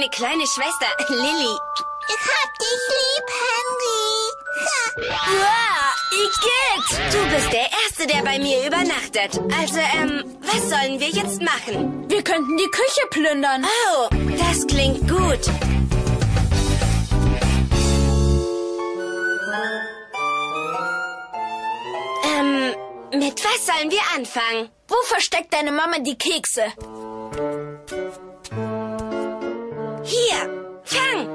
meine kleine Schwester, Lilly. Ich hab dich lieb, Henry. Igitt! Du bist der Erste, der bei mir übernachtet. Also, was sollen wir jetzt machen? Wir könnten die Küche plündern. Oh, das klingt gut. Mit was sollen wir anfangen? Wo versteckt deine Mama die Kekse? Hier, fang!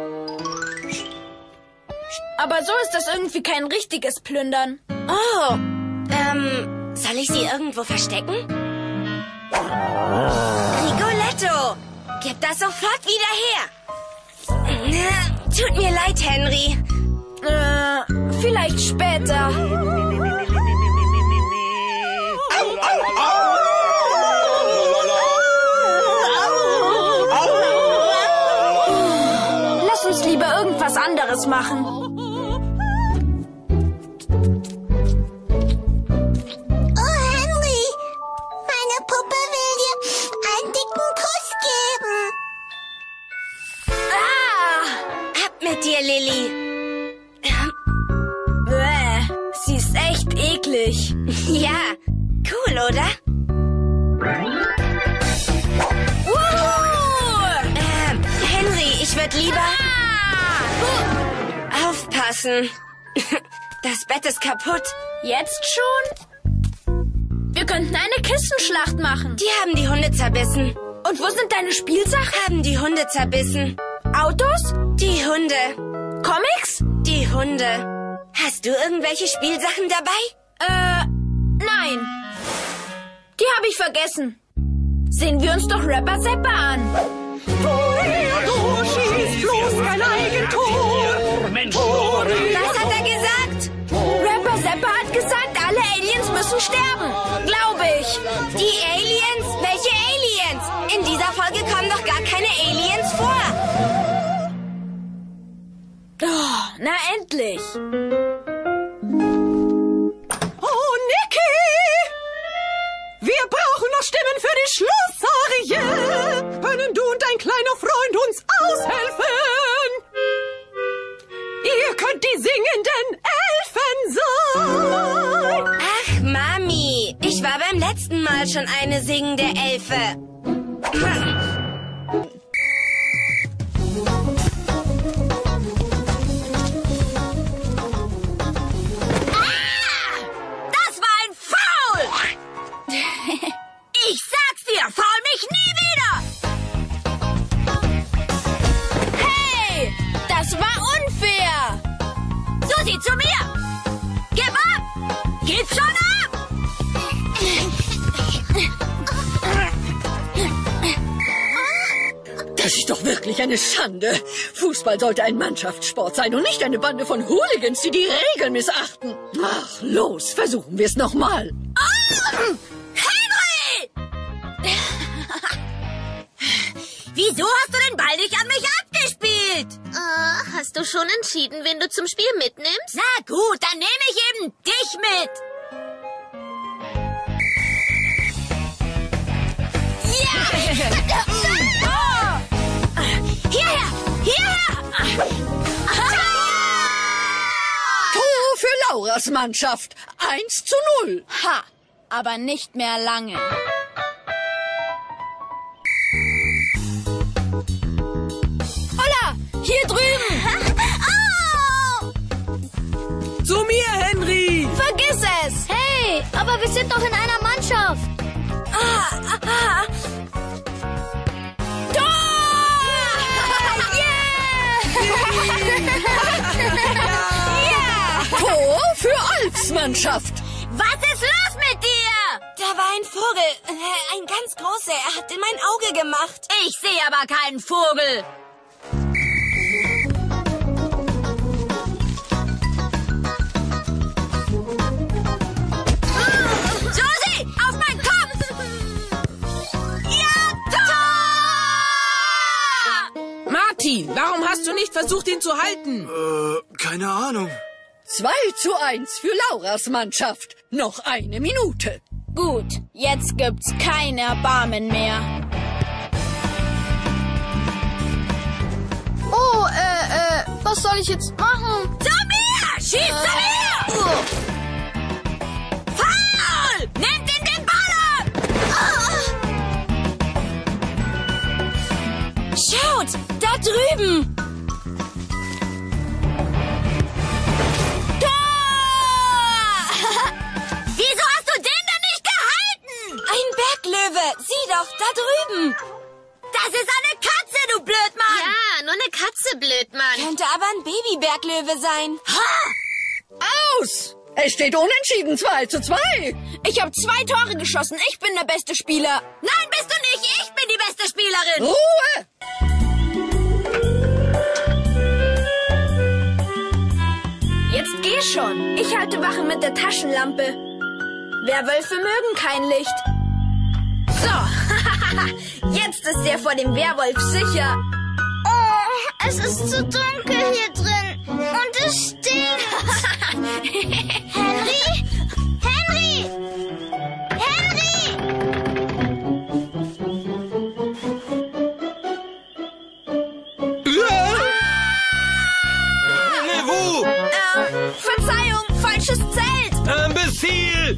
Aber so ist das irgendwie kein richtiges Plündern. Oh, soll ich sie irgendwo verstecken? Rigoletto, gib das sofort wieder her. Tut mir leid, Henry. Vielleicht später. Lass uns lieber irgendwas anderes machen. Oh, Henry. Meine Puppe will dir einen dicken Kuss geben. Ab mit dir, Lilly. Sie ist echt eklig. Ja, cool, oder? Henry, ich würde lieber... Aufpassen. Das Bett ist kaputt. Jetzt schon? Wir könnten eine Kissenschlacht machen. Die haben die Hunde zerbissen. Und wo sind deine Spielsachen? Haben die Hunde zerbissen. Autos? Die Hunde. Comics? Die Hunde. Hast du irgendwelche Spielsachen dabei? Nein. Die habe ich vergessen. Sehen wir uns doch Rapper Seppa an. Du schießt bloß kein Eigentor. Mensch, Was hat er gesagt? Rapper Seppa hat gesagt, alle Aliens müssen sterben. Glaube ich. Die Aliens? Welche Aliens? In dieser Folge kommen doch gar keine Aliens vor. Oh, na endlich. Oh, Niki! Wir brauchen noch Stimmen für die Schlussarie. Können du und dein kleiner Freund uns aushelfen? Ihr könnt die singenden Elfen sein. Ach, Mami. Ich war beim letzten Mal schon eine singende Elfe. Das war ein Foul! Ich sag's dir, foul mich nie wieder! Hey, das war unfair! Susi, zu mir! Gib ab! Gib schon ab! Das ist doch wirklich eine Schande. Fußball sollte ein Mannschaftssport sein und nicht eine Bande von Hooligans, die die Regeln missachten. Ach, los, versuchen wir es nochmal. Henry! Wieso hast du den Ball nicht an mich abgespielt? Hast du schon entschieden, wen du zum Spiel mitnimmst? Na gut, dann nehme ich eben dich mit. Ja! Hierher! Hierher! Tor für Lauras Mannschaft. 1:0. Ha! Aber nicht mehr lange. Holla! Hier drüben! Zu mir, Henry. Vergiss es! Hey, aber wir sind doch in einer Mannschaft. Tor! Yeah! Tor für Alfs Mannschaft. Was ist los mit dir? Da war ein Vogel. Ein ganz großer. Er hat in mein Auge gemacht. Ich sehe aber keinen Vogel. Susi, auf meinen Kopf! Ja, Tor! Martin, warum hast du nicht versucht, ihn zu halten? Keine Ahnung. 2:1 für Lauras Mannschaft. Noch eine Minute. Gut, jetzt gibt's kein Erbarmen mehr. Oh, was soll ich jetzt machen? Zu mir! Schieß zu mir! Foul! Nehmt ihn den Ball ab! Schaut, da drüben! Tor! Wieso hast du den denn nicht gehalten? Ein Berglöwe! Sieh doch, da drüben! Das ist eine Katze, du Blödmann! Ja, nur eine Katze, Blödmann. Könnte aber ein Babyberglöwe sein. Ha! Aus! Es steht unentschieden 2:2. Ich habe 2 Tore geschossen. Ich bin der beste Spieler. Nein, bist du nicht! Ich bin die beste Spielerin! Ruhe! Jetzt geh schon. Ich halte Wache mit der Taschenlampe. Werwölfe mögen kein Licht. So, jetzt ist er vor dem Werwolf sicher. Oh, es ist zu dunkel hier drin. Und es stinkt. Henry? Henry! Henry! Wo? Verzeihung, falsches Zelt. Imbecil!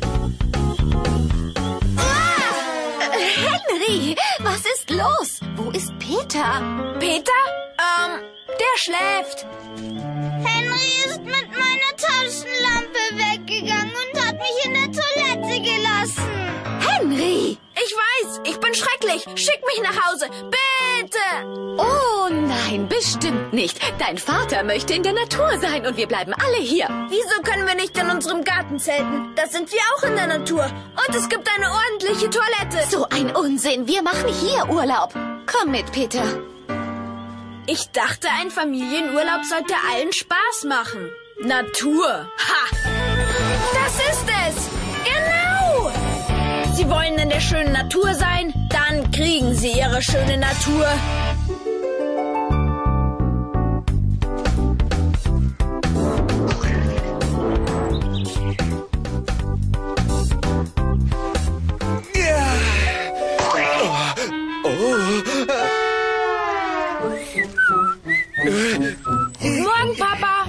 Henry, was ist los? Wo ist Peter? Peter? Der schläft. Henry ist mit meiner Taschenlampe weggegangen und hat mich in der Toilette gelassen. Henry! Ich weiß, ich bin schrecklich. Schick mich nach Hause. Bitte. Oh nein, bestimmt nicht. Dein Vater möchte in der Natur sein und wir bleiben alle hier. Wieso können wir nicht in unserem Garten zelten? Da sind wir auch in der Natur. Und es gibt eine ordentliche Toilette. So ein Unsinn. Wir machen hier Urlaub. Komm mit, Peter. Ich dachte, ein Familienurlaub sollte allen Spaß machen. Natur. Ha! Das ist es. Genau. Sie wollen in der schönen Natur sein, dann kriegen sie ihre schöne Natur. Guten Morgen, Papa.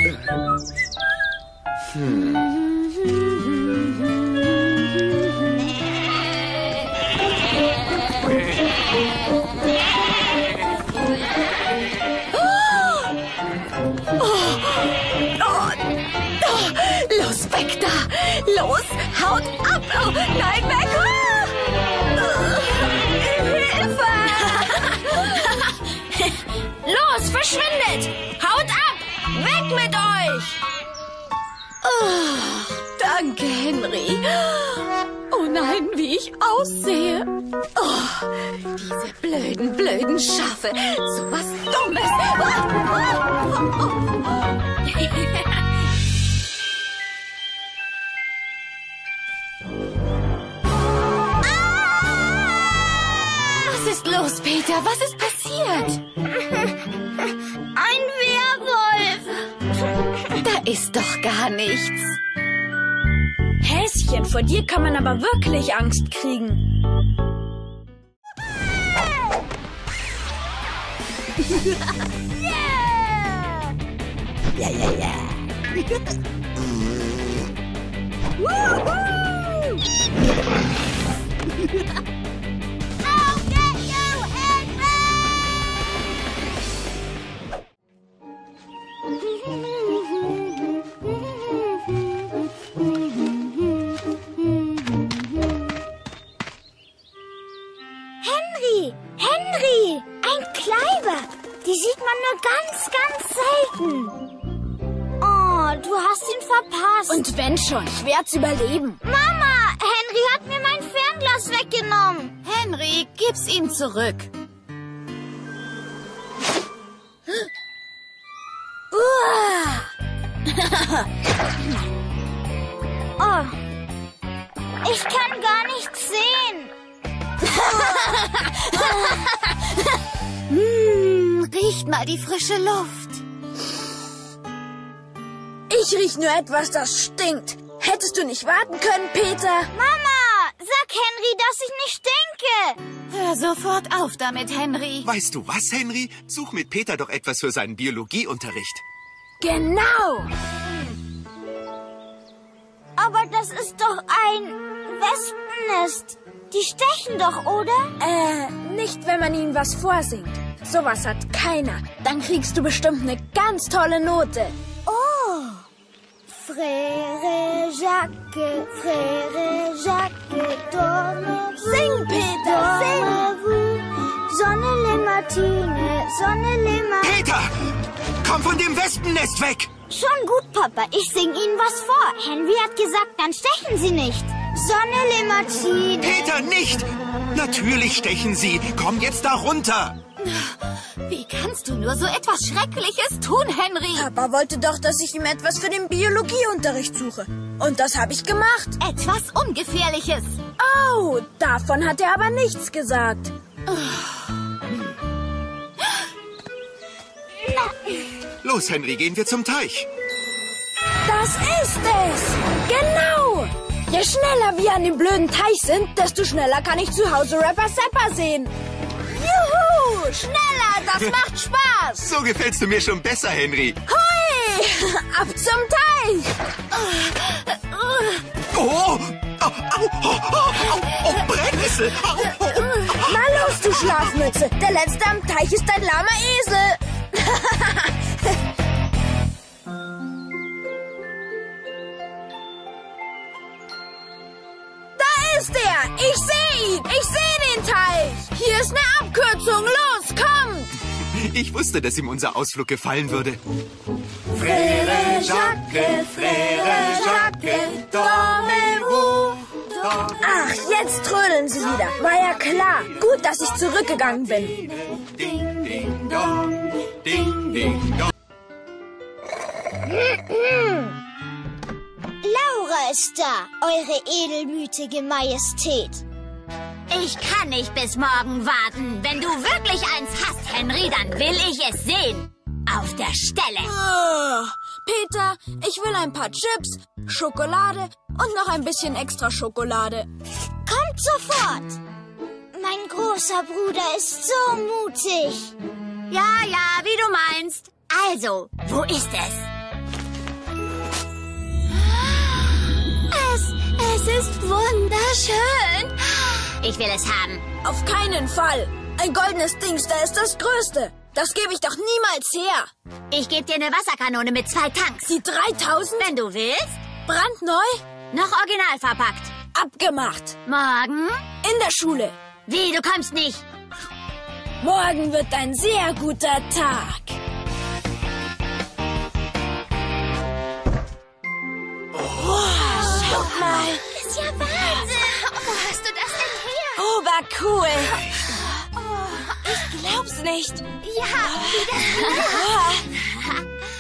Los, weg da! Los, haut ab! Oh, nein, weg! Hilfe! Los, verschwindet! Haut ab! Weg mit euch! Oh, danke, Henry. Oh nein, wie ich aussehe. Oh, diese blöden Schafe. So was Dummes. Was ist los, Peter? Was ist passiert? Ein Werwolf. Da ist doch gar nichts. Häschen, vor dir kann man aber wirklich Angst kriegen. I'll get you, Henry! Henry! Ein Kleiber! Die sieht man nur ganz selten. Oh, du hast ihn verpasst. Und wenn schon, ich werd's überleben. Mama, Henry hat mir mein Fernglas weggenommen. Henry, gib's ihm zurück. Oh, ich kann gar nichts sehen. Riecht mal die frische Luft. Ich riech nur etwas, das stinkt. Hättest du nicht warten können, Peter? Mama, sag Henry, dass ich nicht denke. Hör sofort auf damit, Henry. Weißt du was, Henry? Such mit Peter doch etwas für seinen Biologieunterricht. Genau. Aber das ist doch ein Wespennest. Die stechen doch, oder? Nicht, wenn man ihnen was vorsingt. Sowas hat keiner. Dann kriegst du bestimmt eine ganz tolle Note. Oh. Frère Jacques, dormez-vous. Sing, Peter, sing. Dormez-vous. Sonne les Martine, Sonne les Martine. Peter! Komm von dem Wespennest weg! Schon gut, Papa. Ich sing Ihnen was vor. Henry hat gesagt, dann stechen Sie nicht. Sonne les Martine. Peter, nicht! Natürlich stechen sie. Komm jetzt da runter. Wie kannst du nur so etwas Schreckliches tun, Henry? Papa wollte doch, dass ich ihm etwas für den Biologieunterricht suche. Und das habe ich gemacht. Etwas Ungefährliches. Oh, davon hat er aber nichts gesagt. Los, Henry, gehen wir zum Teich. Das ist es! Genau! Je schneller wir an dem blöden Teich sind, desto schneller kann ich zu Hause Rapper Sapper sehen. Juhu! Schneller, das macht Spaß! So gefällst du mir schon besser, Henry. Hui! Ab zum Teich! Oh! Au, au, au, au, au, Brennnessel! Au, au. Na los, du Schlafmütze! Der Letzte am Teich ist ein lahmer Esel! Da ist er! Ich sehe ihn! Ich sehe den Teich! Hier ist eine Abkürzung! Los, kommt! Ich wusste, dass ihm unser Ausflug gefallen würde. Frère Jacques, dormez-vous. Ach, jetzt trödeln sie wieder. War ja klar. Gut, dass ich zurückgegangen bin. Ding, ding, dong. Ding, ding, dong. Laura ist da, eure edelmütige Majestät. Ich kann nicht bis morgen warten. Wenn du wirklich eins hast, Henry, dann will ich es sehen. Auf der Stelle. Peter, ich will ein paar Chips, Schokolade und noch ein bisschen extra Schokolade. Kommt sofort. Mein großer Bruder ist so mutig. Ja, ja, wie du meinst. Also, wo ist es? Es ist wunderschön. Ich will es haben. Auf keinen Fall. Ein goldenes Dings, da ist das Größte. Das gebe ich doch niemals her. Ich gebe dir eine Wasserkanone mit 2 Tanks. Die 3000? Wenn du willst. Brandneu? Noch original verpackt. Abgemacht. Morgen? In der Schule. Wie, du kommst nicht? Morgen wird ein sehr guter Tag. Schau mal. Das ist ja Wahnsinn. Wo hast du das denn her? Oh, war cool. Ich glaub's nicht. Ja, wie das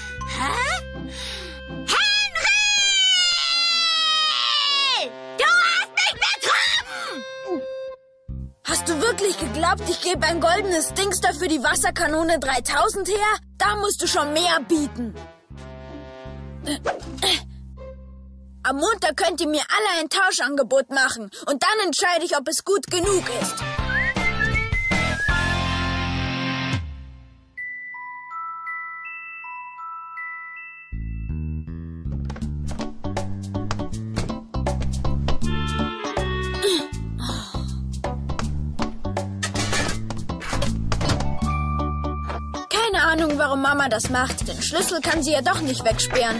Henry! Du hast mich betrogen! Hast du wirklich geglaubt, ich gebe ein goldenes Dings dafür die Wasserkanone 3000 her? Da musst du schon mehr bieten. Am Montag könnt ihr mir alle ein Tauschangebot machen. Und dann entscheide ich, ob es gut genug ist. Keine Ahnung, warum Mama das macht. Den Schlüssel kann sie ja doch nicht wegsperren.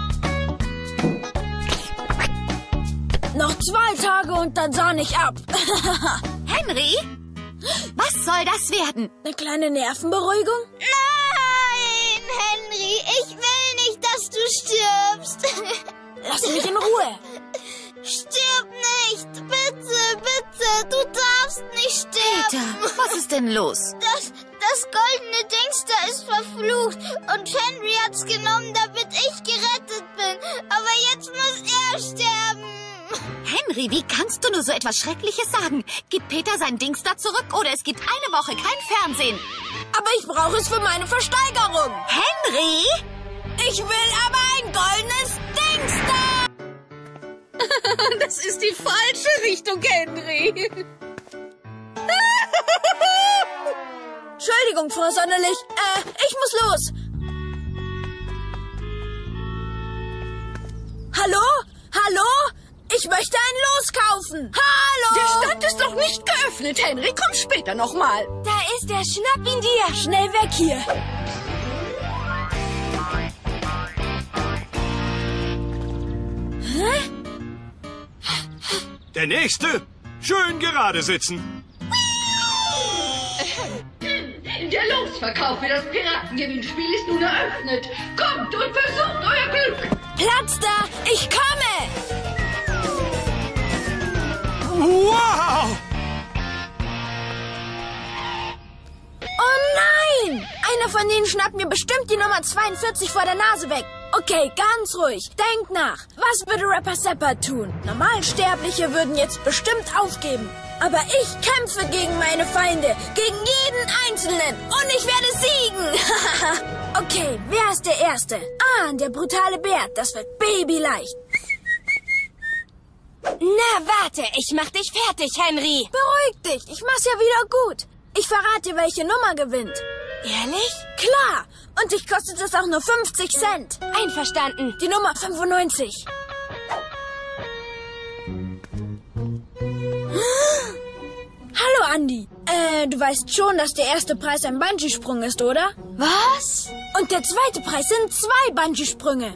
Noch 2 Tage und dann sahne ich ab. Henry? Was soll das werden? Eine kleine Nervenberuhigung? Nein, Henry, ich will nicht, dass du stirbst. Lass mich in Ruhe. Stirb nicht, bitte, bitte, du darfst nicht sterben. Peter, was ist denn los? Das goldene Dings da ist verflucht und Henry hat's genommen, damit ich gerettet bin. Aber jetzt muss er sterben. Henry, wie kannst du nur so etwas Schreckliches sagen? Gib Peter sein Dings da zurück oder es gibt eine Woche kein Fernsehen. Aber ich brauche es für meine Versteigerung. Henry? Ich will aber ein goldenes Dings da. Das ist die falsche Richtung, Henry. Entschuldigung, Frau Sonderlich. Ich muss los. Hallo? Hallo? Ich möchte ein Los kaufen. Hallo? Der Stand ist noch nicht geöffnet, Henry. Komm später nochmal. Da ist er. Schnapp ihn dir. Schnell weg hier. Der Nächste. Schön gerade sitzen. Der Losverkauf für das Piratengewinnspiel ist nun eröffnet. Kommt und versucht euer Glück. Platz da. Ich komme. Wow! Oh nein! Einer von denen schnappt mir bestimmt die Nummer 42 vor der Nase weg. Okay, ganz ruhig. Denk nach. Was würde Rapper Sepper tun? Normalsterbliche würden jetzt bestimmt aufgeben. Aber ich kämpfe gegen meine Feinde. Gegen jeden Einzelnen. Und ich werde siegen. Okay, wer ist der Erste? Ah, der brutale Bär. Das wird babyleicht. Na, warte. Ich mach dich fertig, Henry. Beruhig dich. Ich mach's ja wieder gut. Ich verrate dir, welche Nummer gewinnt. Ehrlich? Klar. Und dich kostet es auch nur 50 Cent. Einverstanden. Die Nummer 95. Hallo, Andi. Du weißt schon, dass der erste Preis ein Bungee-Sprung ist, oder? Was? Und der zweite Preis sind 2 Bungee-Sprünge.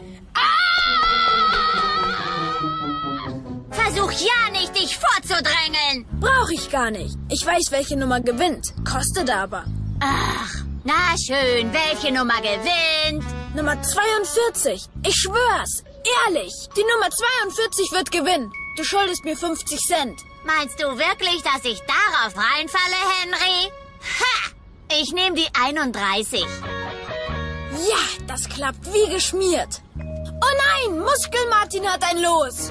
Versuch ja nicht, dich vorzudrängeln. Brauche ich gar nicht. Ich weiß, welche Nummer gewinnt. Kostet aber. Ach, na schön. Welche Nummer gewinnt? Nummer 42. Ich schwör's. Ehrlich. Die Nummer 42 wird gewinnen. Du schuldest mir 50 Cent. Meinst du wirklich, dass ich darauf reinfalle, Henry? Ha! Ich nehme die 31. Ja, das klappt wie geschmiert. Oh nein, Muskel-Martin hat ein Los.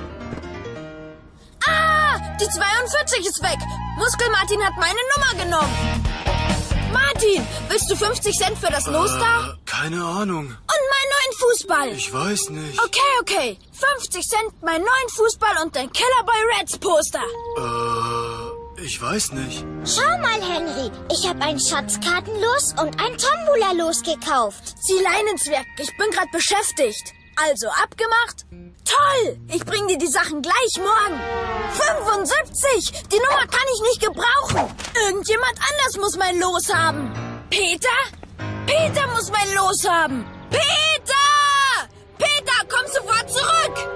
Ah, die 42 ist weg. Muskel-Martin hat meine Nummer genommen. Martin, willst du 50 Cent für das Los da? Keine Ahnung. Und meinen neuen Fußball. Ich weiß nicht. Okay. 50 Cent, meinen neuen Fußball und dein Killer Boy Reds Poster. Ich weiß nicht. Schau mal, Henry. Ich habe ein Schatzkartenlos und ein Tombola-Los gekauft. Sieh Leinenzwerg, ich bin gerade beschäftigt. Also, abgemacht? Toll! Ich bring dir die Sachen gleich morgen. 75! Die Nummer kann ich nicht gebrauchen. Irgendjemand anders muss mein Los haben. Peter? Peter muss mein Los haben. Peter! Peter, komm sofort zurück!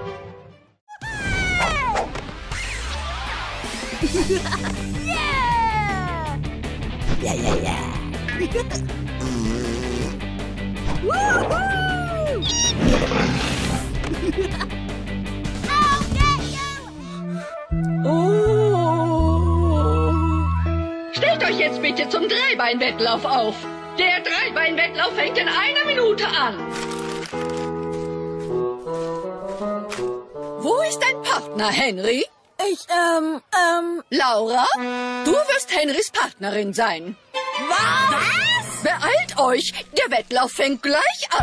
Stellt euch jetzt bitte zum Dreibein-Wettlauf auf. Der Dreibein-Wettlauf fängt in 1 Minute an. Wo ist dein Partner, Henry? Laura, du wirst Henrys Partnerin sein. Was? Beeilt euch, der Wettlauf fängt gleich an.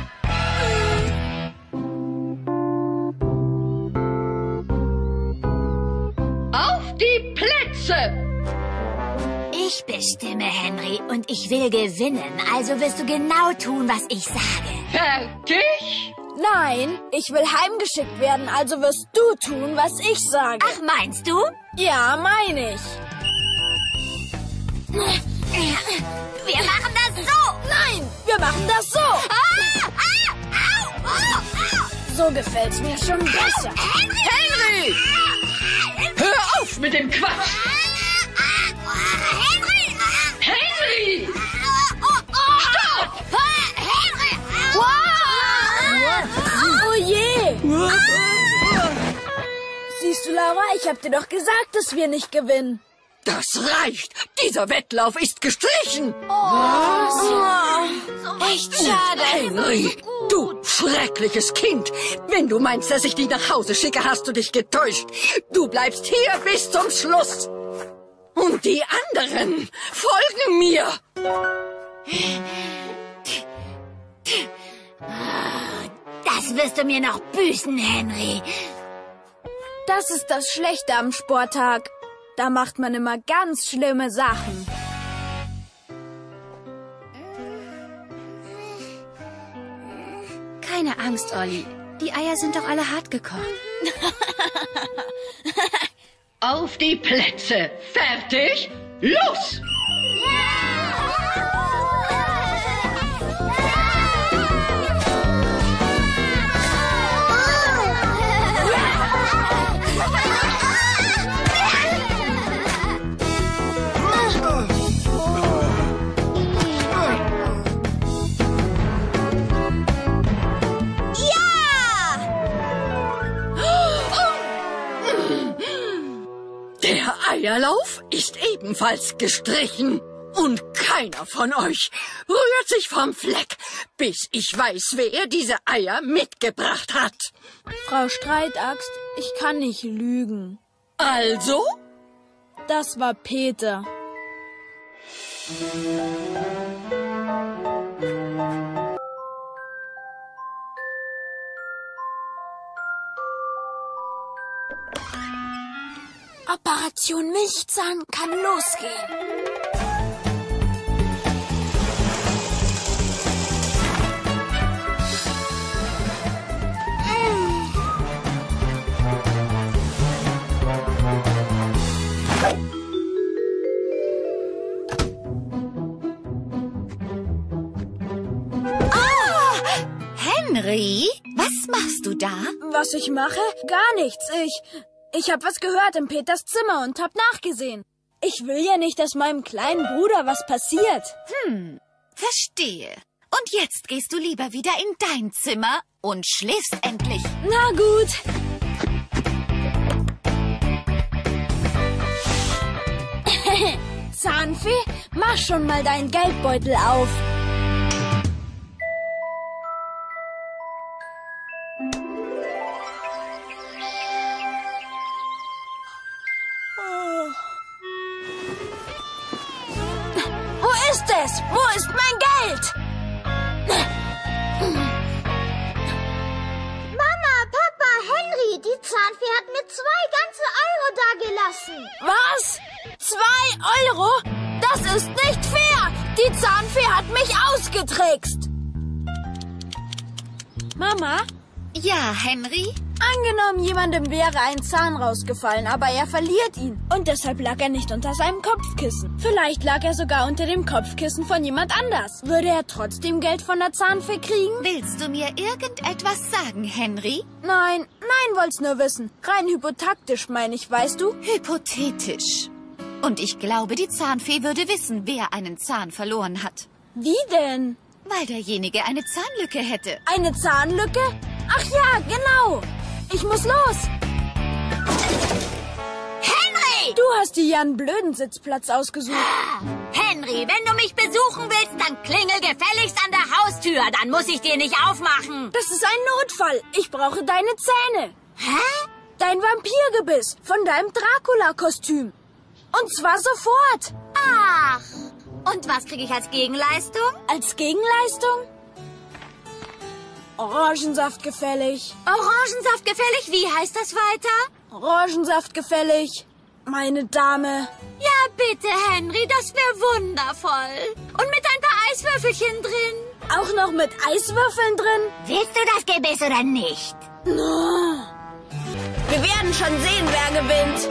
Auf die Plätze! Ich bestimme, Henry, und ich will gewinnen. Also wirst du genau tun, was ich sage. Fertig? Nein, ich will heimgeschickt werden, also wirst du tun, was ich sage. Ach, meinst du? Ja, meine ich. Wir machen das so. Nein, wir machen das so. So gefällt's mir schon besser. Henry! Hör auf mit dem Quatsch! Henry! Stopp! Oh je! Siehst du, Laura, ich hab dir doch gesagt, dass wir nicht gewinnen. Das reicht! Dieser Wettlauf ist gestrichen! Echt schade. Henry, du schreckliches Kind! Wenn du meinst, dass ich dich nach Hause schicke, hast du dich getäuscht. Du bleibst hier bis zum Schluss. Und die anderen folgen mir. Das wirst du mir noch büßen, Henry. Das ist das Schlechte am Sporttag. Da macht man immer ganz schlimme Sachen. Keine Angst, Olli. Die Eier sind doch alle hart gekocht. Auf die Plätze. Fertig? Los! Der Eierlauf ist ebenfalls gestrichen. Und keiner von euch rührt sich vom Fleck, bis ich weiß, wer diese Eier mitgebracht hat. Frau Streitaxt, ich kann nicht lügen. Also? Das war Peter. Operation Milchzahn kann losgehen. Henry, was machst du da? Was ich mache? Gar nichts. Ich habe was gehört in Peters Zimmer und hab nachgesehen. Ich will ja nicht, dass meinem kleinen Bruder was passiert. Verstehe. Und jetzt gehst du lieber wieder in dein Zimmer und schläfst endlich. Na gut. Zahnfee, mach schon mal deinen Geldbeutel auf. Wo ist es? Wo ist mein Geld? Mama, Papa, Henry, die Zahnfee hat mir 2 ganze Euro dagelassen. Was? 2 Euro? Das ist nicht fair. Die Zahnfee hat mich ausgetrickst. Mama? Ja, Henry? Angenommen, jemandem wäre ein Zahn rausgefallen, aber er verliert ihn. Und deshalb lag er nicht unter seinem Kopfkissen. Vielleicht lag er sogar unter dem Kopfkissen von jemand anders. Würde er trotzdem Geld von der Zahnfee kriegen? Willst du mir irgendetwas sagen, Henry? Nein, wollt's nur wissen. Rein hypothetisch meine ich, weißt du? Hypothetisch. Und ich glaube, die Zahnfee würde wissen, wer einen Zahn verloren hat. Wie denn? Weil derjenige eine Zahnlücke hätte. Eine Zahnlücke? Ach ja, genau. Ich muss los. Henry! Du hast dir ja einen blöden Sitzplatz ausgesucht. Henry, wenn du mich besuchen willst, dann klingel gefälligst an der Haustür. Dann muss ich dir nicht aufmachen. Das ist ein Notfall. Ich brauche deine Zähne. Hä? Dein Vampirgebiss von deinem Dracula-Kostüm. Und zwar sofort. Ach. Und was kriege ich als Gegenleistung? Als Gegenleistung? Orangensaft gefällig. Orangensaft gefällig? Wie heißt das weiter? Orangensaft gefällig, meine Dame. Ja, bitte, Henry, das wäre wundervoll. Und mit ein paar Eiswürfelchen drin. Auch noch mit Eiswürfeln drin? Willst du das Gebiss oder nicht? Wir werden schon sehen, wer gewinnt.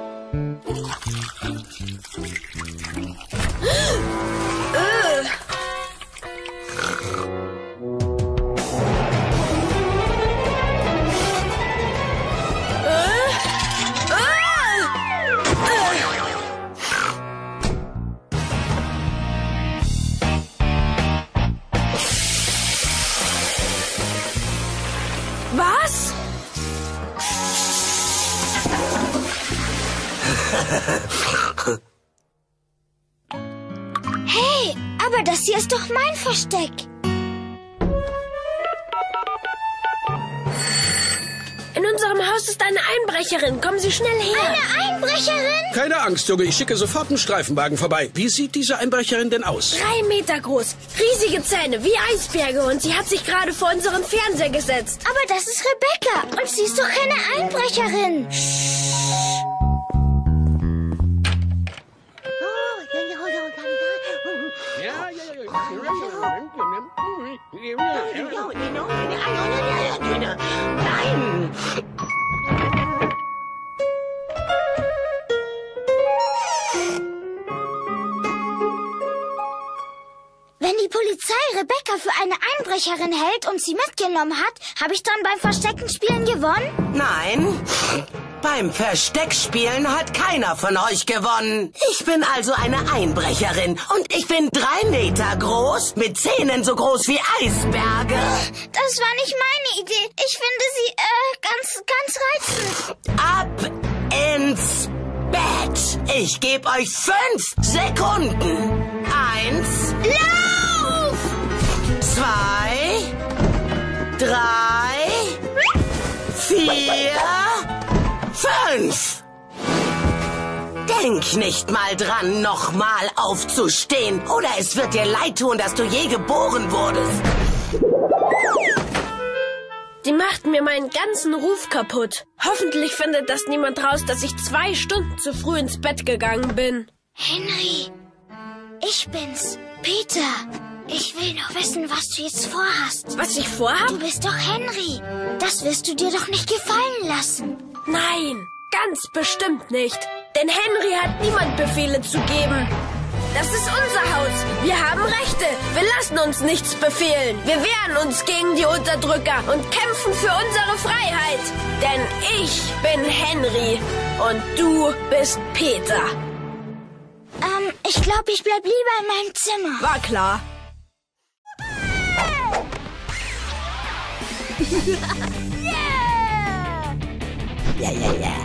Was? Hey, aber das hier ist doch mein Versteck. In unserem Haus Das ist eine Einbrecherin. Kommen Sie schnell her. Eine Einbrecherin? Keine Angst, Junge. Ich schicke sofort einen Streifenwagen vorbei. Wie sieht diese Einbrecherin denn aus? 3 Meter groß, riesige Zähne, wie Eisberge. Und sie hat sich gerade vor unseren Fernseher gesetzt. Aber das ist Rebecca. Und sie ist doch keine Einbrecherin. Nein! Wenn die Polizei Rebecca für eine Einbrecherin hält und sie mitgenommen hat, habe ich dann beim Versteckenspielen gewonnen? Nein, beim Versteckspielen hat keiner von euch gewonnen. Ich bin also eine Einbrecherin und ich bin 3 Meter groß, mit Zähnen so groß wie Eisberge. Das war nicht meine Idee. Ich finde sie, ganz reizend. Ab ins Bett. Ich gebe euch 5 Sekunden. 1. Lauf! 2, 3, 4, 5. Denk nicht mal dran, nochmal aufzustehen. Oder es wird dir leid tun, dass du je geboren wurdest. Die macht mir meinen ganzen Ruf kaputt. Hoffentlich findet das niemand raus, dass ich 2 Stunden zu früh ins Bett gegangen bin. Henry, ich bin's, Peter. Ich will nur wissen, was du jetzt vorhast. Was ich vorhab? Du bist doch Henry. Das wirst du dir doch nicht gefallen lassen. Nein, ganz bestimmt nicht. Denn Henry hat niemand Befehle zu geben. Das ist unser Haus. Wir haben Rechte. Wir lassen uns nichts befehlen. Wir wehren uns gegen die Unterdrücker und kämpfen für unsere Freiheit. Denn ich bin Henry und du bist Peter. Ich glaube, ich bleib lieber in meinem Zimmer. War klar. Ja, ja, ja.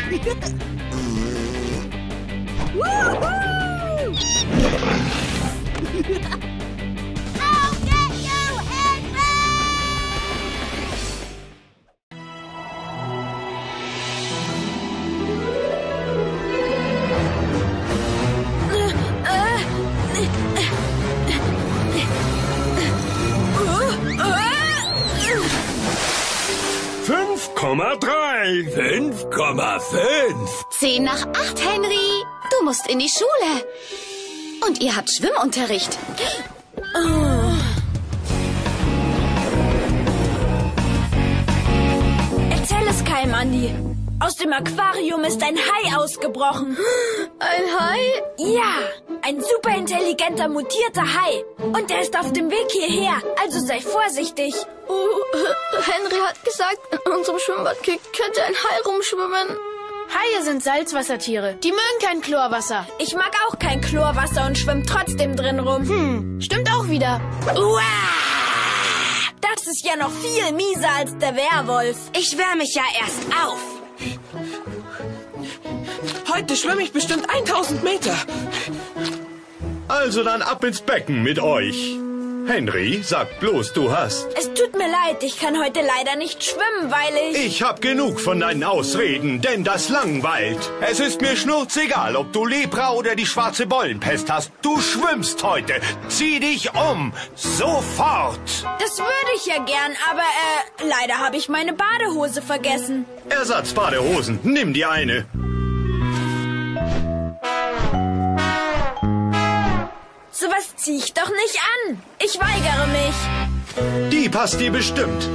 I'll get you, Henry! Drei. 5,5. 10 nach 8, Henry. Du musst in die Schule. Und ihr habt Schwimmunterricht. Erzähl es keinem, Andi. Aus dem Aquarium ist ein Hai ausgebrochen. Ein Hai? Ja, ein superintelligenter, mutierter Hai. Und der ist auf dem Weg hierher, also sei vorsichtig. Henry hat gesagt, in unserem Schwimmbad könnte ein Hai rumschwimmen. Haie sind Salzwassertiere. Die mögen kein Chlorwasser. Ich mag auch kein Chlorwasser und schwimme trotzdem drin rum. Stimmt auch wieder. Uah! Das ist ja noch viel mieser als der Werwolf. Ich wärme mich ja erst auf. Heute schwimme ich bestimmt 1000 Meter. Also dann ab ins Becken mit euch. Henry, sag bloß, du hast. Es tut mir leid, ich kann heute leider nicht schwimmen, weil ich... Ich hab genug von deinen Ausreden, denn das langweilt. Es ist mir schnurzegal, ob du Lepra oder die schwarze Bollenpest hast. Du schwimmst heute. Zieh dich um. Sofort. Das würde ich ja gern, aber leider habe ich meine Badehose vergessen. Ersatzbadehosen, nimm dir eine. Sowas zieh ich doch nicht an. Ich weigere mich. Die passt dir bestimmt.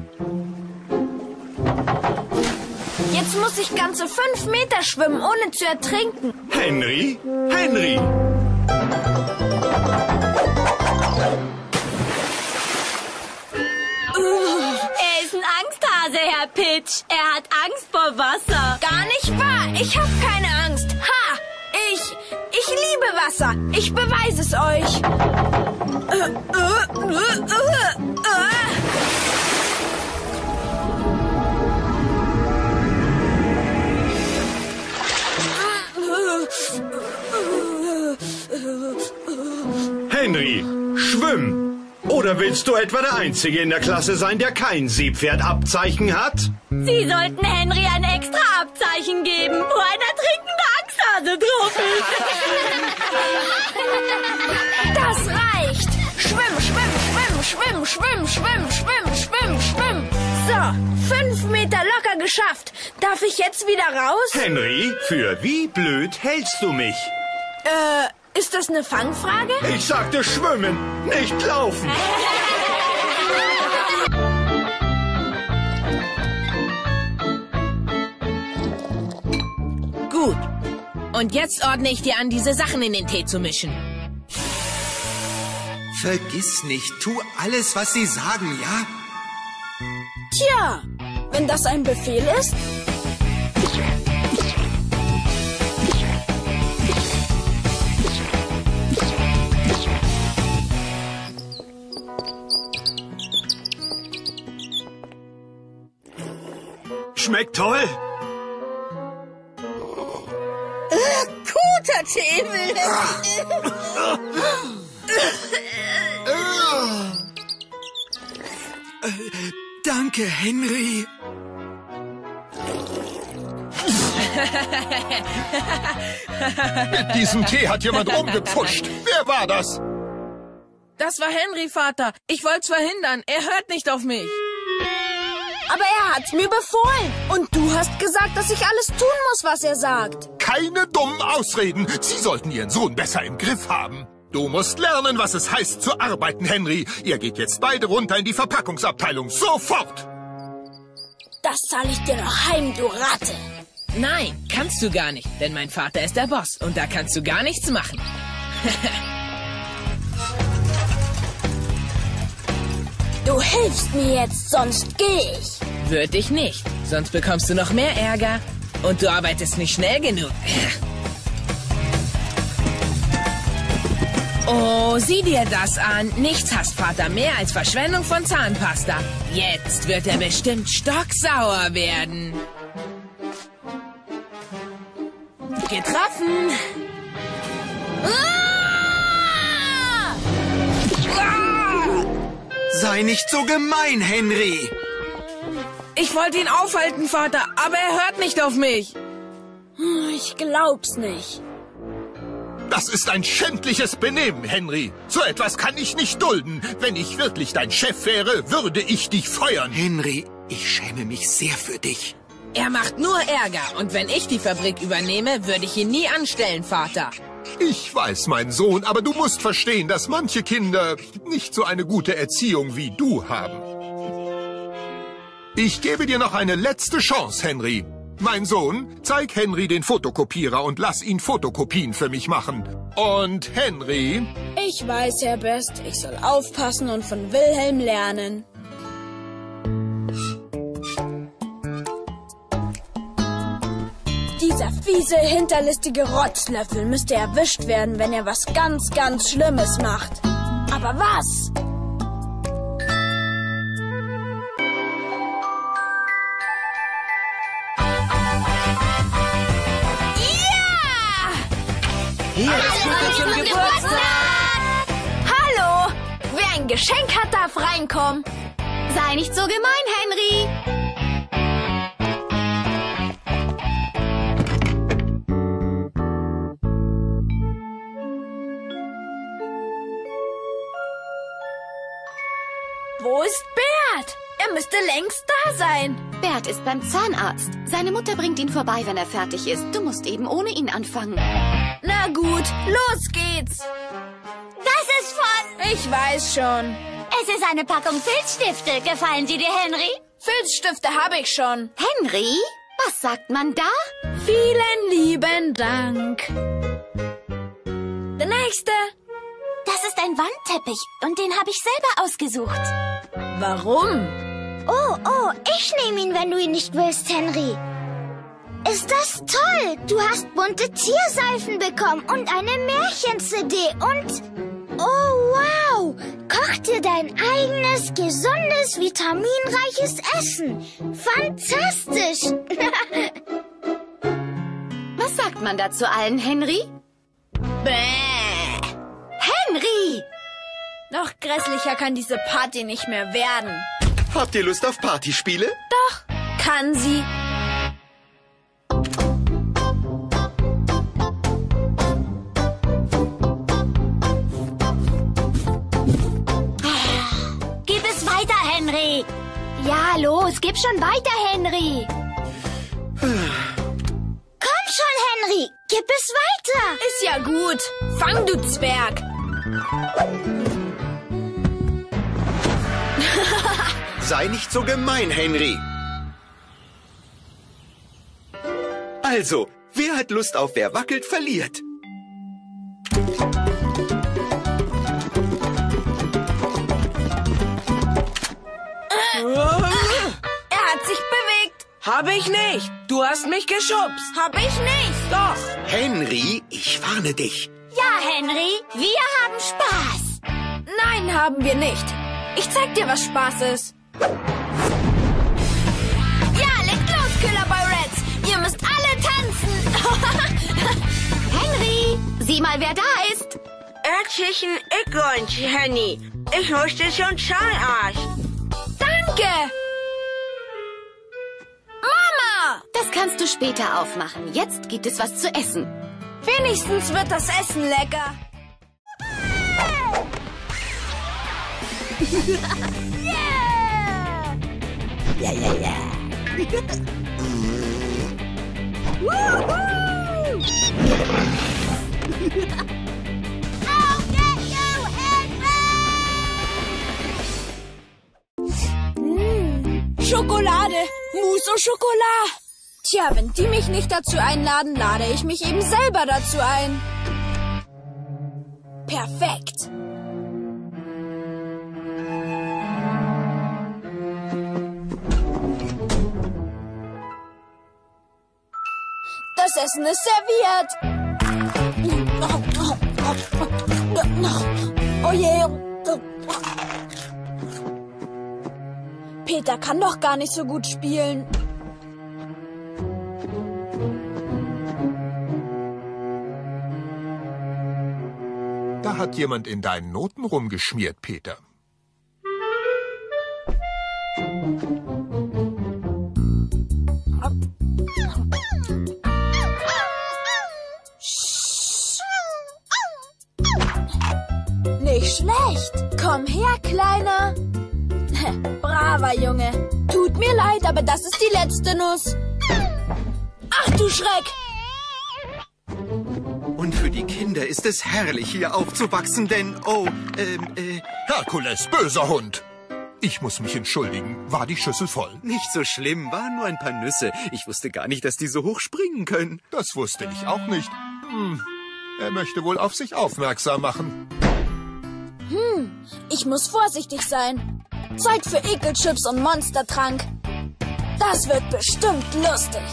Jetzt muss ich ganze 5 Meter schwimmen, ohne zu ertrinken. Henry? Henry! Er ist ein Angsthase, Herr Pitch. Er hat Angst vor Wasser. Gar nicht wahr. Ich habe keine Angst. Ha! Ich liebe Wasser. Ich beweise es euch. Henry, schwimm! Oder willst du etwa der Einzige in der Klasse sein, der kein Siebpferdabzeichen hat? Sie sollten Henry ein extra Abzeichen geben, wo ein ertrinkender Angsthase drauf ist. Das reicht. Schwimm, schwimm, schwimm, schwimm, schwimm, schwimm, schwimm, schwimm, schwimm. So, 5 Meter locker geschafft. Darf ich jetzt wieder raus? Henry, für wie blöd hältst du mich? Ist das eine Fangfrage? Ich sagte schwimmen, nicht laufen. Gut. Und jetzt ordne ich dir an, diese Sachen in den Tee zu mischen. Vergiss nicht, tu alles, was sie sagen, ja? Tja, wenn das ein Befehl ist. Schmeckt toll. Guter Tee. Danke, Henry. Mit diesem Tee hat jemand rumgepfuscht. Wer war das? Das war Henry, Vater. Ich wollte es verhindern. Er hört nicht auf mich. Aber er hat's mir befohlen. Und du hast gesagt, dass ich alles tun muss, was er sagt. Keine dummen Ausreden. Sie sollten Ihren Sohn besser im Griff haben. Du musst lernen, was es heißt zu arbeiten, Henry. Ihr geht jetzt beide runter in die Verpackungsabteilung. Sofort! Das zahle ich dir noch heim, du Ratte. Nein, kannst du gar nicht. Denn mein Vater ist der Boss. Und da kannst du gar nichts machen. Du hilfst mir jetzt, sonst gehe ich. Würde ich nicht. Sonst bekommst du noch mehr Ärger. Und du arbeitest nicht schnell genug. Oh, sieh dir das an. Nichts hasst Vater mehr als Verschwendung von Zahnpasta. Jetzt wird er bestimmt stocksauer werden. Getroffen. Sei nicht so gemein, Henry. Ich wollte ihn aufhalten, Vater, aber er hört nicht auf mich. Ich glaub's nicht. Das ist ein schändliches Benehmen, Henry. So etwas kann ich nicht dulden. Wenn ich wirklich dein Chef wäre, würde ich dich feuern. Henry, ich schäme mich sehr für dich. Er macht nur Ärger. Und wenn ich die Fabrik übernehme, würde ich ihn nie anstellen, Vater. Ich weiß, mein Sohn, aber du musst verstehen, dass manche Kinder nicht so eine gute Erziehung wie du haben. Ich gebe dir noch eine letzte Chance, Henry. Mein Sohn, zeig Henry den Fotokopierer und lass ihn Fotokopien für mich machen. Und Henry... Ich weiß, Herr Best, ich soll aufpassen und von Wilhelm lernen. Dieser fiese, hinterlistige Rotzlöffel müsste erwischt werden, wenn er was ganz, ganz Schlimmes macht. Aber was? Hier ist Gute zum Geburtstag! Hallo! Wer ein Geschenk hat, darf reinkommen. Sei nicht so gemein, Henry. Wo ist Bert? Er müsste längst da sein. Bert ist beim Zahnarzt. Seine Mutter bringt ihn vorbei, wenn er fertig ist. Du musst eben ohne ihn anfangen. Na gut, los geht's. Das ist von... Ich weiß schon. Es ist eine Packung Filzstifte. Gefallen sie dir, Henry? Filzstifte habe ich schon. Henry? Was sagt man da? Vielen lieben Dank. Der nächste. Das ist ein Wandteppich und den habe ich selber ausgesucht. Warum? Oh, ich nehme ihn, wenn du ihn nicht willst, Henry. Ist das toll? Du hast bunte Tierseifen bekommen und eine Märchen-CD und... Oh, wow! Koch dir dein eigenes, gesundes, vitaminreiches Essen. Fantastisch! Was sagt man dazu allen, Henry? Bäh. Henry! Noch grässlicher kann diese Party nicht mehr werden. Habt ihr Lust auf Partyspiele? Doch, kann sie. Gib es weiter, Henry. Ja, los, gib schon weiter, Henry. Komm schon, Henry, gib es weiter. Ist ja gut. Fang, du Zwerg. Sei nicht so gemein, Henry. Also, wer hat Lust auf Wer wackelt, verliert? Er hat sich bewegt. Habe ich nicht. Du hast mich geschubst. Hab ich nicht. Doch. Henry, ich warne dich. Ja, Henry, wir haben Spaß. Nein, haben wir nicht. Ich zeig dir, was Spaß ist. Ja, legt los, Killer Boy Reds. Ihr müsst alle tanzen. Henry, sieh mal, wer da ist. Herzlichen Glückwunsch, Henny. Ich musste schon Zahnarzt. Danke. Mama! Das kannst du später aufmachen. Jetzt gibt es was zu essen. Wenigstens wird das Essen lecker. Schokolade, Mousse au Chocolat. Tja, wenn die mich nicht dazu einladen, lade ich mich eben selber dazu ein. Perfekt. Das Essen ist serviert. Oh je. Peter kann doch gar nicht so gut spielen. Da hat jemand in deinen Noten rumgeschmiert, Peter. Nicht schlecht. Komm her, Kleiner. Braver Junge. Tut mir leid, aber das ist die letzte Nuss. Ach du Schreck. Und für die Kinder ist es herrlich, hier aufzuwachsen, denn, Herkules, böser Hund! Ich muss mich entschuldigen. War die Schüssel voll? Nicht so schlimm, waren nur ein paar Nüsse. Ich wusste gar nicht, dass die so hoch springen können. Das wusste ich auch nicht. Er möchte wohl auf sich aufmerksam machen. Ich muss vorsichtig sein. Zeit für Ekelchips und Monstertrank. Das wird bestimmt lustig.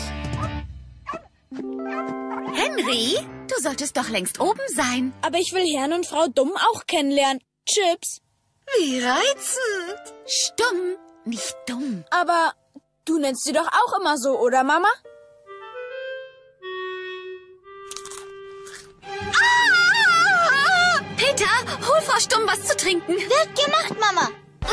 Henry, du solltest doch längst oben sein. Aber ich will Herrn und Frau Dumm auch kennenlernen. Chips. Wie reizend. Stumm, nicht dumm. Aber du nennst sie doch auch immer so, oder Mama? Ah! Peter, hol Frau Stumm was zu trinken. Wird gemacht, Mama.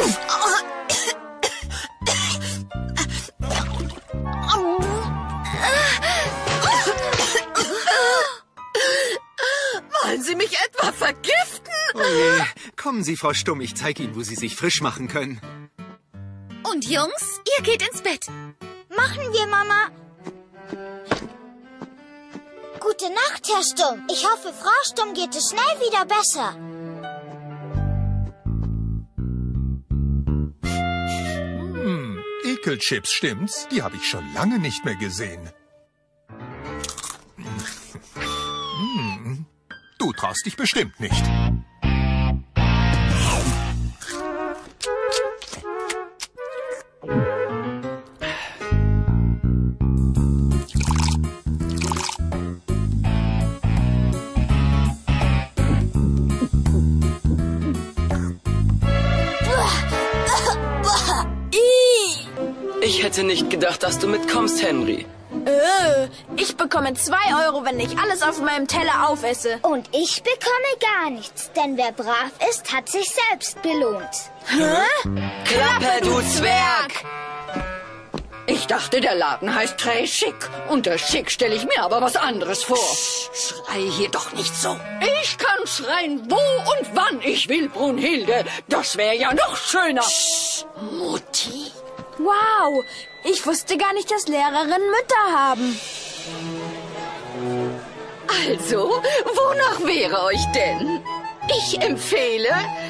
Wollen Sie mich etwa vergiften? Oh je. Kommen Sie, Frau Stumm, ich zeige Ihnen, wo Sie sich frisch machen können. Und Jungs, ihr geht ins Bett. Machen wir, Mama. Gute Nacht, Herr Stumm. Ich hoffe, Frau Stumm geht es schnell wieder besser. Ekelchips, stimmt's? Die habe ich schon lange nicht mehr gesehen. Du traust dich bestimmt nicht. Ich hätte nicht gedacht, dass du mitkommst, Henry. Ich bekomme 2 Euro, wenn ich alles auf meinem Teller aufesse. Und ich bekomme gar nichts, denn wer brav ist, hat sich selbst belohnt. Hä? Klappe, du Zwerg! Ich dachte, der Laden heißt Très Chic. Unter Chic stelle ich mir aber was anderes vor. Schrei hier doch nicht so. Ich kann schreien, wo und wann ich will, Brunhilde. Das wäre ja noch schöner. Mutti. Wow, ich wusste gar nicht, dass Lehrerinnen Mütter haben. Also, wonach wäre euch denn? Ich empfehle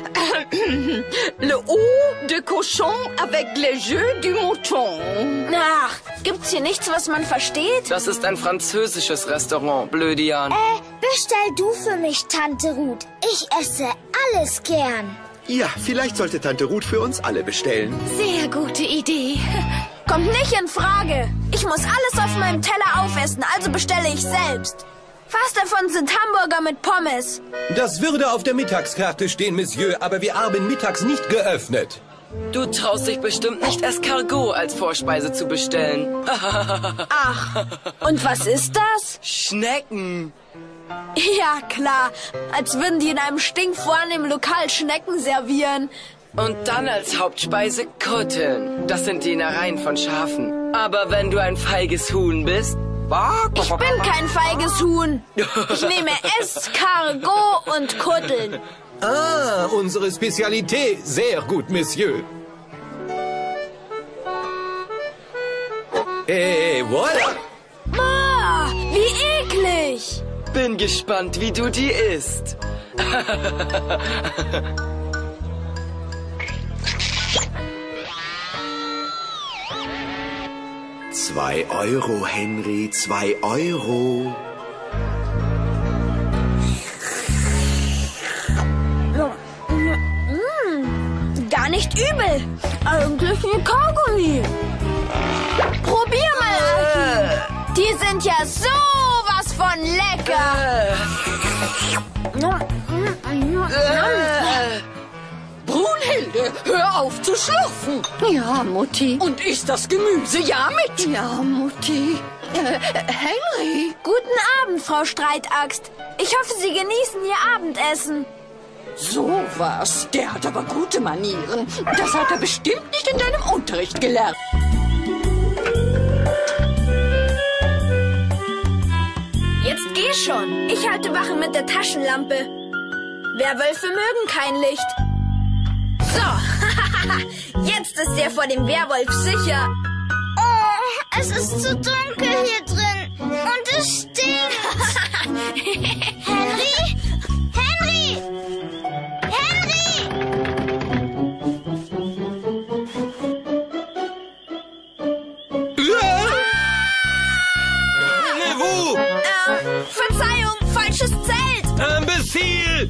Le Haut de Cochon avec les Jeux du Mouton. Ach, gibt's hier nichts, was man versteht? Das ist ein französisches Restaurant, Blödian. Bestell du für mich, Tante Ruth. Ich esse alles gern. Ja, vielleicht sollte Tante Ruth für uns alle bestellen. Sehr gute Idee. Kommt nicht in Frage. Ich muss alles auf meinem Teller aufessen, also bestelle ich selbst. Was davon sind Hamburger mit Pommes? Das würde auf der Mittagskarte stehen, Monsieur, aber wir haben mittags nicht geöffnet. Du traust dich bestimmt nicht, Escargot als Vorspeise zu bestellen. Ach, und was ist das? Schnecken. Ja, klar. Als würden die in einem stinkvornehmen Lokal Schnecken servieren. Und dann als Hauptspeise Kutteln. Das sind die Innereien von Schafen. Aber wenn du ein feiges Huhn bist... Ich bin kein feiges Huhn. Ich nehme Escargot und Kutteln. Ah, unsere Spezialität. Sehr gut, Monsieur. Voilà. Ah, wie eklig. Bin gespannt, wie du die isst. 2 Euro, Henry, 2 Euro. Gar nicht übel. Eigentlich ein Kaugummi. Probier mal, Aki. Die sind ja sowas von lecker. Brunhilde, hör auf zu schlürfen. Ja, Mutti. Und isst das Gemüse ja mit? Ja, Mutti. Henry. Guten Abend, Frau Streitaxt. Ich hoffe, Sie genießen Ihr Abendessen. So was. Der hat aber gute Manieren. Das hat er bestimmt nicht in deinem Unterricht gelernt. Jetzt geh schon. Ich halte Wache mit der Taschenlampe. Werwölfe mögen kein Licht. So, jetzt ist er vor dem Werwolf sicher. Oh, es ist zu dunkel hier drin. Und es stinkt. Henry? Henry! Henry! Wo? Verzeihung, falsches Zelt. Imbecil!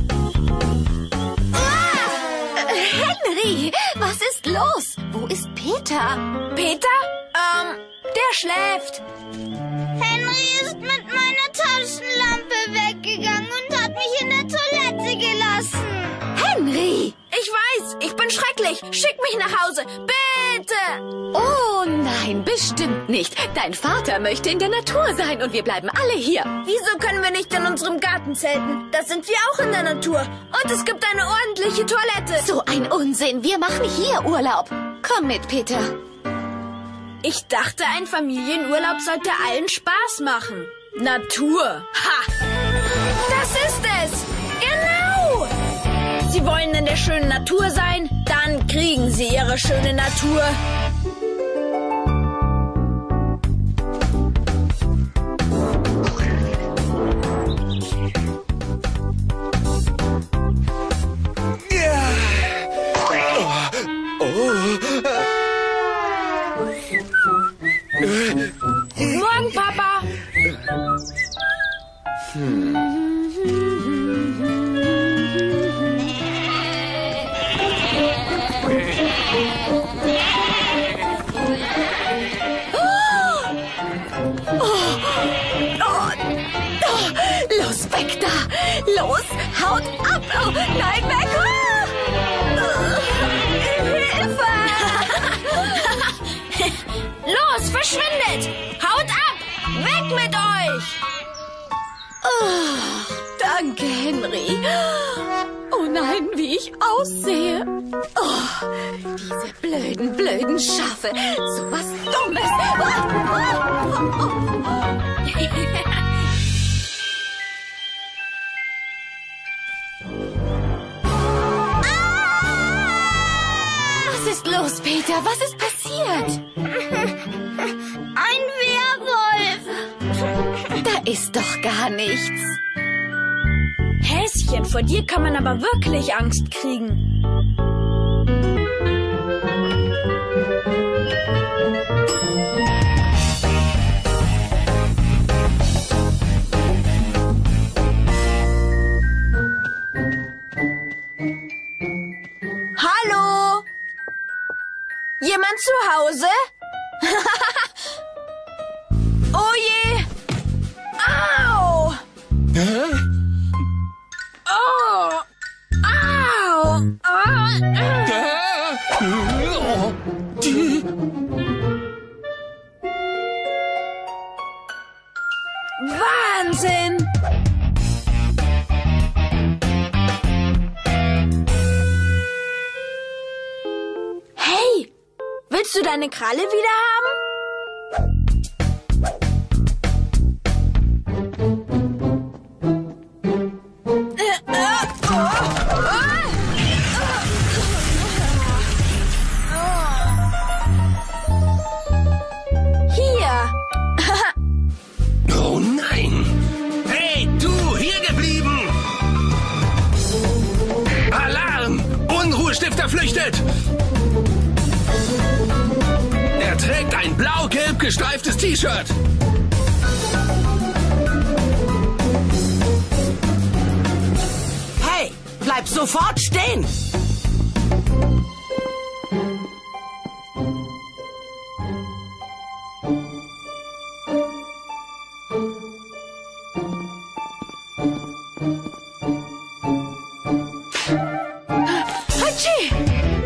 Henry, was ist los? Wo ist Peter? Peter? Der schläft. Henry ist mit meiner Taschenlampe weggegangen und hat mich in der Toilette gelassen. Henry! Ich weiß, ich bin schrecklich. Schick mich nach Hause. Bitte! Oh nein, bestimmt nicht. Dein Vater möchte in der Natur sein und wir bleiben alle hier. Wieso können wir nicht in unserem Garten zelten? Da sind wir auch in der Natur. Und es gibt eine ordentliche Toilette. So ein Unsinn. Wir machen hier Urlaub. Komm mit, Peter. Ich dachte, ein Familienurlaub sollte allen Spaß machen. Natur. Ha! Das ist es! Genau! Sie wollen in der schönen Natur sein? Dann kriegen Sie Ihre schöne Natur. Guten Morgen, Papa. Los, weg da! Los, haut ab! Oh, nein, weg! Hilfe! Los, verschwindet! Haut ab! Oh, danke, Henry. Oh nein, wie ich aussehe. Oh, diese blöden Schafe. So was Dummes. Was ist los, Peter? Was ist passiert? Ein Werwolf. Da ist doch gar nichts. Häschen, vor dir kann man aber wirklich Angst kriegen. Hallo? Jemand zu Hause? Oh je! Au! Oh! Au! Wahnsinn! Hey! Willst du deine Kralle wieder haben? Oh nein! Hey, du, hier geblieben! Alarm! Unruhestifter flüchtet! Er trägt ein blau-gelb gestreiftes T-Shirt. Hey, bleib sofort stehen! Hatschi!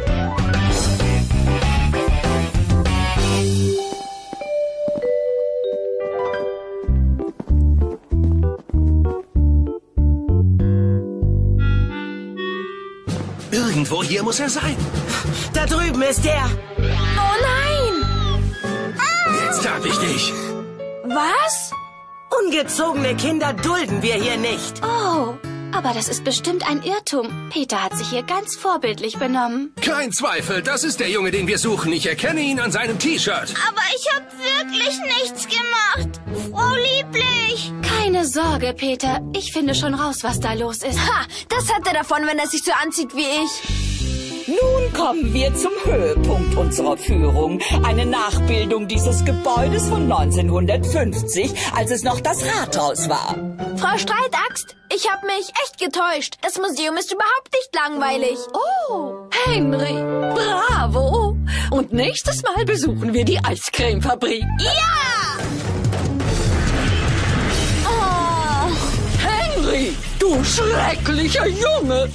Irgendwo hier muss er sein. Da drüben ist er. Oh nein! Jetzt hab ich dich. Was? Ungezogene Kinder dulden wir hier nicht. Oh, aber das ist bestimmt ein Irrtum. Peter hat sich hier ganz vorbildlich benommen. Kein Zweifel, das ist der Junge, den wir suchen. Ich erkenne ihn an seinem T-Shirt. Aber ich habe wirklich nichts gemacht. Frau Lieblich. Keine Sorge, Peter. Ich finde schon raus, was da los ist. Ha! Das hat er davon, wenn er sich so anzieht wie ich. Nun kommen wir zum Höhepunkt unserer Führung. Eine Nachbildung dieses Gebäudes von 1950, als es noch das Rathaus war. Frau Streitaxt, ich habe mich echt getäuscht. Das Museum ist überhaupt nicht langweilig. Oh, Henry, bravo. Und nächstes Mal besuchen wir die Eiscremefabrik. Ja! Oh. Henry, du schrecklicher Junge.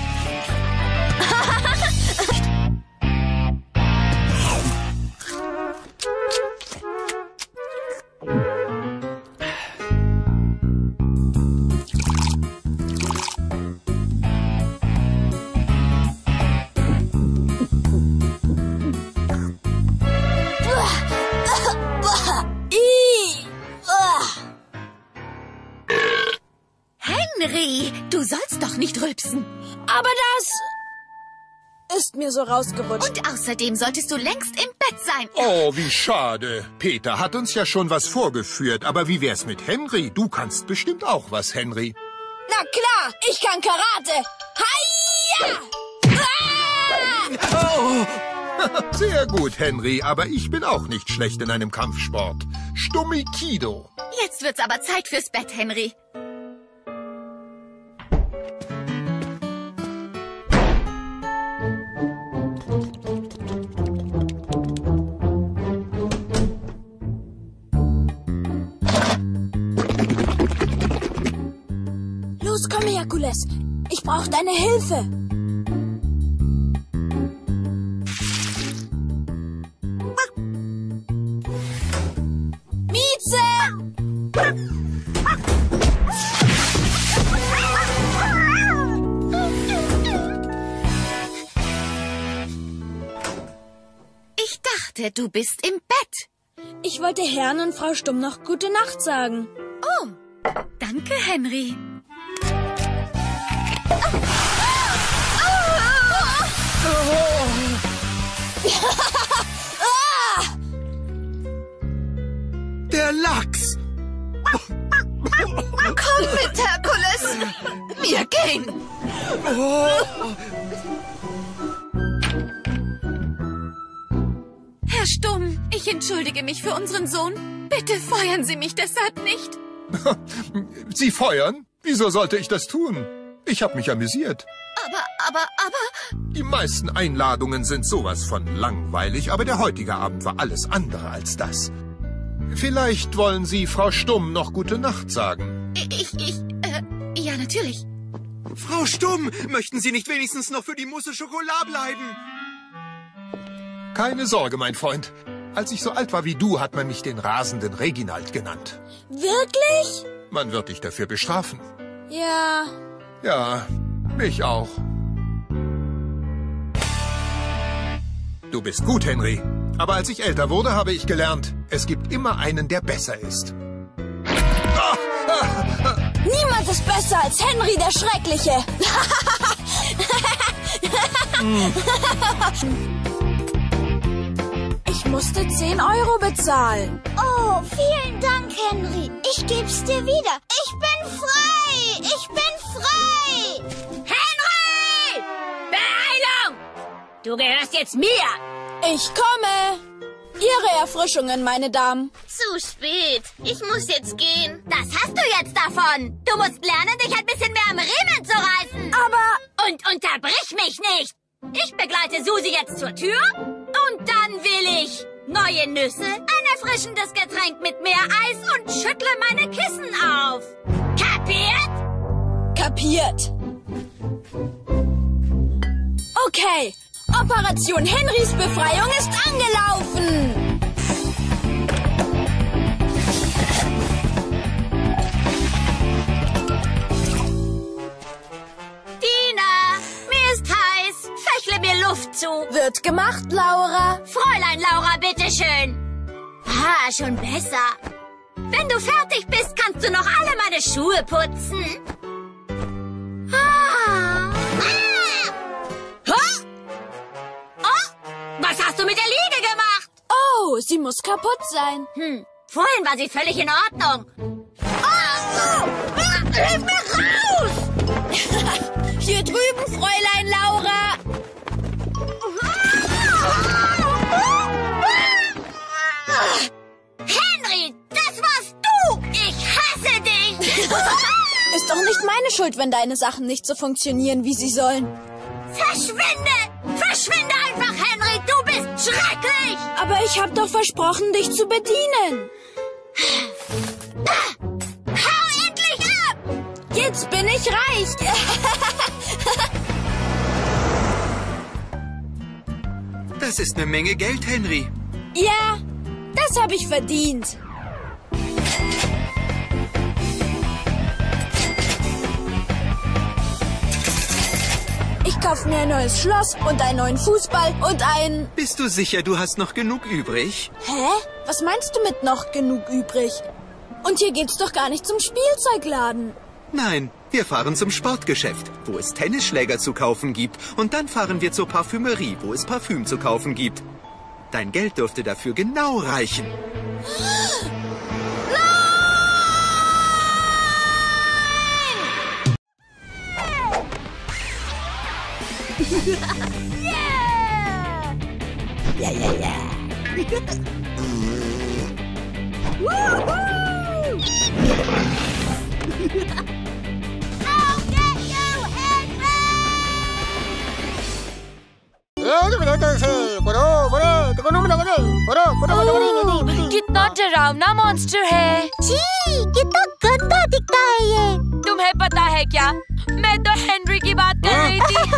Henry, du sollst doch nicht rülpsen. Aber das ist mir so rausgerutscht. Und außerdem solltest du längst im Bett sein. Oh, wie schade. Peter hat uns ja schon was vorgeführt. Aber wie wär's mit Henry? Du kannst bestimmt auch was, Henry. Na klar, ich kann Karate. Hiya! Oh! Sehr gut, Henry. Aber ich bin auch nicht schlecht in einem Kampfsport. Stummikido. Jetzt wird's aber Zeit fürs Bett, Henry. Los, komm, Herkules. Ich brauche deine Hilfe. Mieze! dachte, du bist im Bett. Ich wollte Herrn und Frau Stumm noch gute Nacht sagen. Oh, danke, Henry. Der Lachs! Komm mit, Herkules. Wir gehen. Herr Stumm, ich entschuldige mich für unseren Sohn. Bitte feuern Sie mich deshalb nicht. Sie feuern? Wieso sollte ich das tun? Ich habe mich amüsiert. Aber... Die meisten Einladungen sind sowas von langweilig, aber der heutige Abend war alles andere als das. Vielleicht wollen Sie Frau Stumm noch gute Nacht sagen. Ja, natürlich. Frau Stumm, möchten Sie nicht wenigstens noch für die Mousse Schokolade bleiben? Keine Sorge, mein Freund. Als ich so alt war wie du, hat man mich den rasenden Reginald genannt. Wirklich? Man wird dich dafür bestrafen. Ja. Ja, mich auch. Du bist gut, Henry. Aber als ich älter wurde, habe ich gelernt, es gibt immer einen, der besser ist. Niemand ist besser als Henry der Schreckliche. Ich musste 10 € bezahlen. Oh, vielen Dank, Henry. Ich geb's dir wieder. Ich bin frei. Ich bin frei. Henry! Beeilung! Du gehörst jetzt mir. Ich komme. Ihre Erfrischungen, meine Damen. Zu spät. Ich muss jetzt gehen. Das hast du jetzt davon. Du musst lernen, dich ein bisschen mehr am Riemen zu reißen. Aber... Und unterbrich mich nicht. Ich begleite Susi jetzt zur Tür. Und dann will ich neue Nüsse, ein erfrischendes Getränk mit mehr Eis und schüttle meine Kissen auf. Kapiert? Kapiert. Okay. Operation Henrys Befreiung ist angelaufen. Dina, mir ist heiß. Fächle mir Luft zu. Wird gemacht, Laura. Fräulein Laura, bitteschön. Ah, schon besser. Wenn du fertig bist, kannst du noch alle meine Schuhe putzen. Was hast du mit der Liege gemacht? Oh, sie muss kaputt sein. Vorhin war sie völlig in Ordnung. Hilf mir raus! Hier drüben, Fräulein Laura. Henry, das warst du! Ich hasse dich! Ist doch nicht meine Schuld, wenn deine Sachen nicht so funktionieren, wie sie sollen. Verschwinde! Verschwinde einfach, Henry! Du bist schrecklich! Aber ich habe doch versprochen, dich zu bedienen. Hau endlich ab! Jetzt bin ich reich. Das ist eine Menge Geld, Henry. Ja, das habe ich verdient. Ich kaufe mir ein neues Schloss und einen neuen Fußball und ein... Bist du sicher, du hast noch genug übrig? Hä? Was meinst du mit noch genug übrig? Und hier geht's doch gar nicht zum Spielzeugladen. Nein, wir fahren zum Sportgeschäft, wo es Tennisschläger zu kaufen gibt. Und dann fahren wir zur Parfümerie, wo es Parfüm zu kaufen gibt. Dein Geld dürfte dafür genau reichen. Yeah! Yeah. Woohoo! I'll get you, Henry! कितना डरावना मॉन्स्टर है। छी, कितना गंदा दिखता है ये। तुम्हें पता है क्या, मैं तो हेनरी की बात कर रही थी।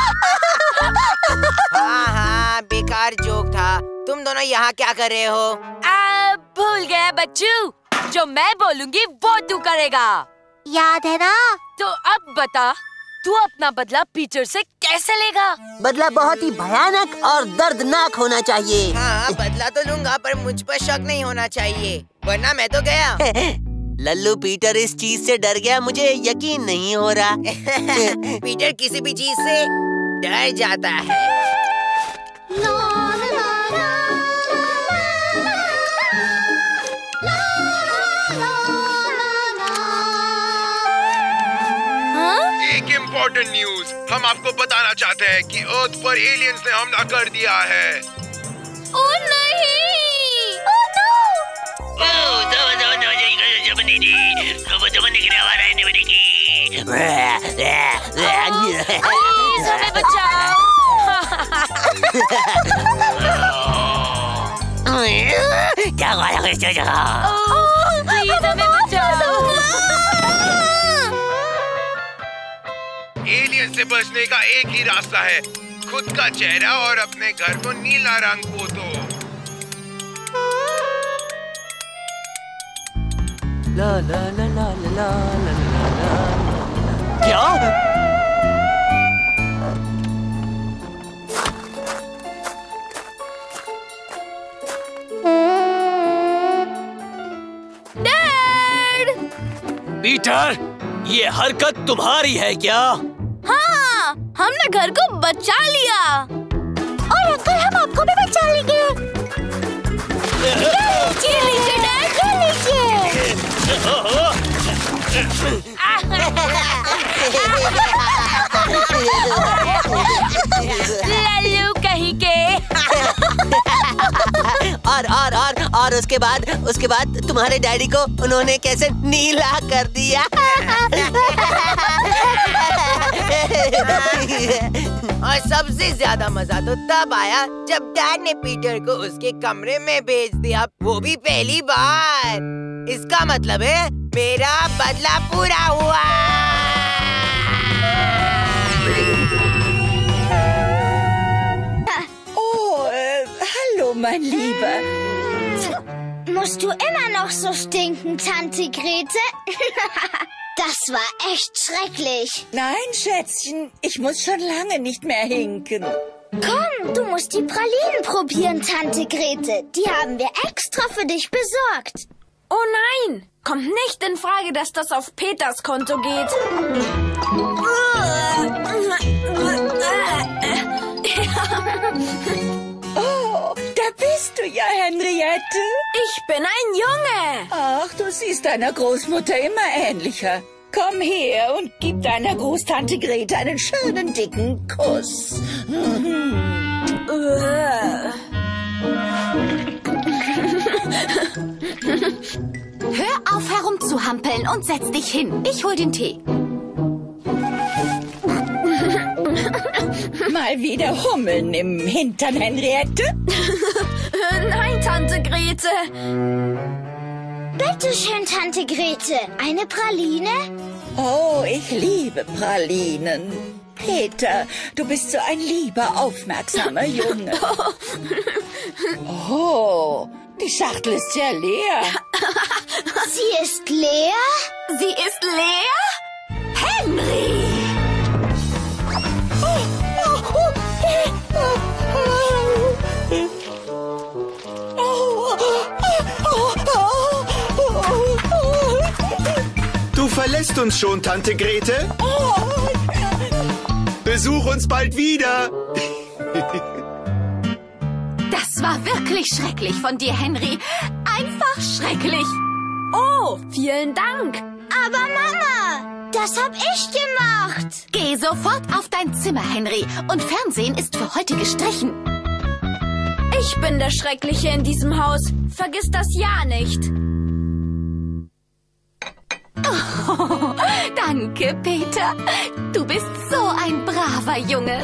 हाँ, बेकार जोक था। तुम दोनों यहाँ क्या कर रहे हो? भूल गया बच्चू, जो मैं बोलूंगी वो तू करेगा। याद है ना? तो अब बता, तू अपना बदला पीटर से कैसे लेगा? बदला बहुत ही भयानक और दर्दनाक होना चाहिए। हाँ, बदला तो लूंगा पर मुझ पर शक नहीं होना चाहिए, वरना मैं तो गया। लल्लू पीटर इस चीज से डर गया, मुझे यकीन नहीं हो रहा। पीटर किसी भी चीज से डर जाता है। एक इम्पोर्टेंट न्यूज, हम आपको बताना चाहते हैं कि अर्थ पर एलियंस ने हमला कर दिया है। ओह नहीं! ओह प्लीज हमें बचाओ। क्या प्लीज हमें बचाओ। एलियन से बचने का एक ही रास्ता है, खुद का चेहरा और अपने घर को नीला रंग पोतो। ला ला ला ला ला ला ला। क्या? डैड! पीटर, ये हरकत तुम्हारी है क्या? हाँ, हमने घर को बचा लिया। और अंकल, हम आपको भी बचा लेंगे। ये लीजिए डैड, ये लीजिए। लल्लू कहीं के। और उसके बाद तुम्हारे डैडी को उन्होंने कैसे नीला कर दिया। और सबसे ज्यादा मजा तो तब आया जब डैड ने पीटर को उसके कमरे में भेज दिया, वो भी पहली बार। इसका मतलब है मेरा बदला पूरा हुआ। Hallo, mein Lieber. Musst du immer noch so stinken, Tante Grete? Das war echt schrecklich. Nein, Schätzchen, ich muss schon lange nicht mehr hinken. Komm, du musst die Pralinen probieren, Tante Grete. Die haben wir extra für dich besorgt. Oh nein! Kommt nicht in Frage, dass das auf Peters Konto geht. Oh, da bist du ja, Henriette. Ich bin ein Junge. Ach, du siehst deiner Großmutter immer ähnlicher. Komm her und gib deiner Großtante Grete einen schönen dicken Kuss. Hör auf herumzuhampeln und setz dich hin. Ich hol den Tee. Mal wieder Hummeln im Hintern, Henriette? Nein, Tante Grete. Bitte schön, Tante Grete. Eine Praline? Oh, ich liebe Pralinen. Peter, du bist so ein lieber, aufmerksamer Junge. Oh, die Schachtel ist ja leer. Sie ist leer? Sie ist leer? Henry! Du verlässt uns schon, Tante Grete. Besuch uns bald wieder. Das war wirklich schrecklich von dir, Henry. Einfach schrecklich. Oh, vielen Dank. Aber Mama, das hab ich gemacht. Geh sofort auf dein Zimmer, Henry. Und Fernsehen ist für heute gestrichen. Ich bin der Schreckliche in diesem Haus. Vergiss das ja nicht. Oh, danke, Peter. Du bist so ein braver Junge.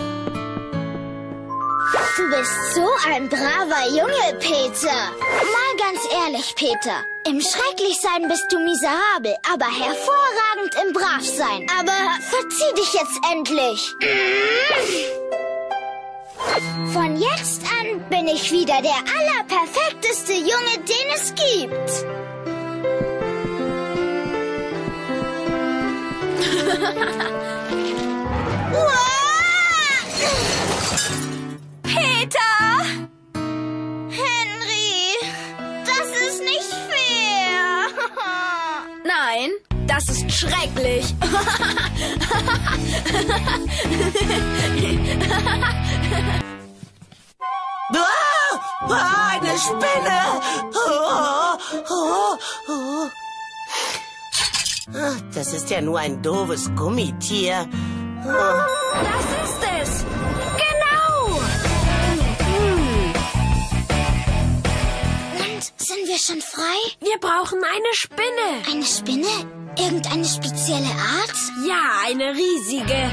Du bist so ein braver Junge, Peter. Mal ganz ehrlich, Peter. Im Schrecklichsein bist du miserabel, aber hervorragend im Bravsein. Aber verzieh dich jetzt endlich. Von jetzt an bin ich wieder der allerperfekteste Junge, den es gibt. Peter! Henry, das ist nicht fair. Nein, das ist schrecklich. Eine Spinne! Das ist ja nur ein doofes Gummitier. Das ist es! Genau! Und sind wir schon frei? Wir brauchen eine Spinne. Eine Spinne? Irgendeine spezielle Art? Ja, eine riesige.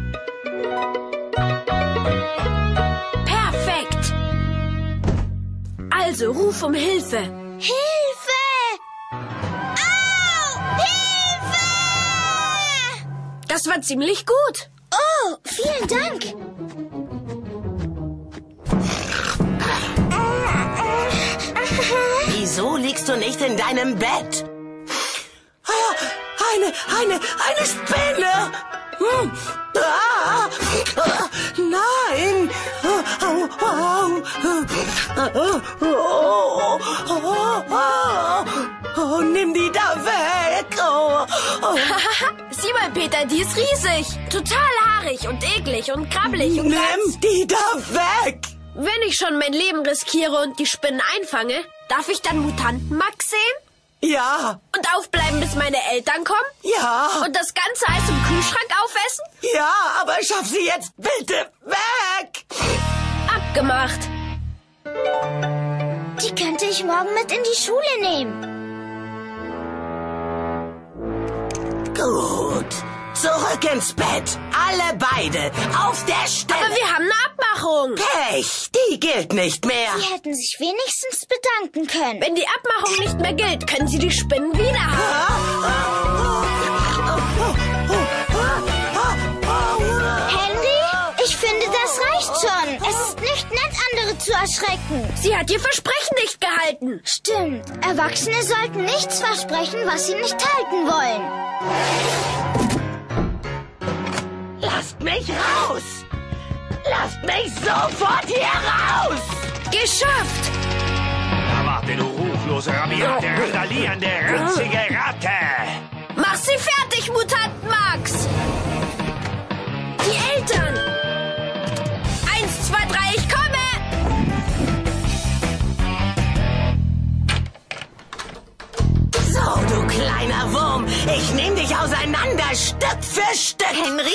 Perfekt! Also, ruf um Hilfe. Hilfe! Au! Hilfe! Das war ziemlich gut. Oh, vielen Dank. Wieso liegst du nicht in deinem Bett? Eine Spinne! Nein! Nimm die da weg! Sieh mal, Peter, die ist riesig. Total haarig und eklig und krabbelig und Nimm die da weg! Wenn ich schon mein Leben riskiere und die Spinnen einfange, darf ich dann Mutanten Max sehen? Ja. Und aufbleiben, bis meine Eltern kommen? Ja. Und das ganze Eis im Kühlschrank aufessen? Ja, aber schaff sie jetzt bitte weg! Abgemacht. Die könnte ich morgen mit in die Schule nehmen. Gut. Zurück ins Bett. Alle beide. Auf der Stelle. Aber wir haben eine Abmachung. Pech. Die gilt nicht mehr. Sie hätten sich wenigstens bedanken können. Wenn die Abmachung nicht mehr gilt, können Sie die Spinnen wieder haben. Henry, ich finde, das reicht schon. Es ist nicht nett, andere zu erschrecken. Sie hat ihr Versprechen nicht gehalten. Stimmt. Erwachsene sollten nichts versprechen, was sie nicht halten wollen. Lasst mich raus! Lasst mich sofort hier raus! Geschafft! Warte, du ruchlose, rabiate, randalierende, ranzige Ratte! Mach sie fertig, Mutant Max! Die Eltern! 1, 2, 3, ich komme! So, du kleiner Wurm, ich nehm dich auseinander, Stück für Stück. Henry?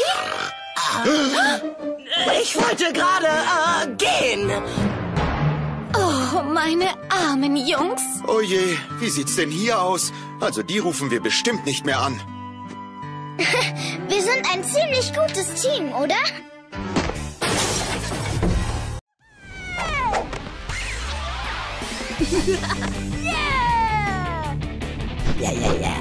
Ich wollte gerade gehen. Oh, meine armen Jungs. Oh je, wie sieht's denn hier aus? Also die rufen wir bestimmt nicht mehr an. Wir sind ein ziemlich gutes Team, oder? Ja.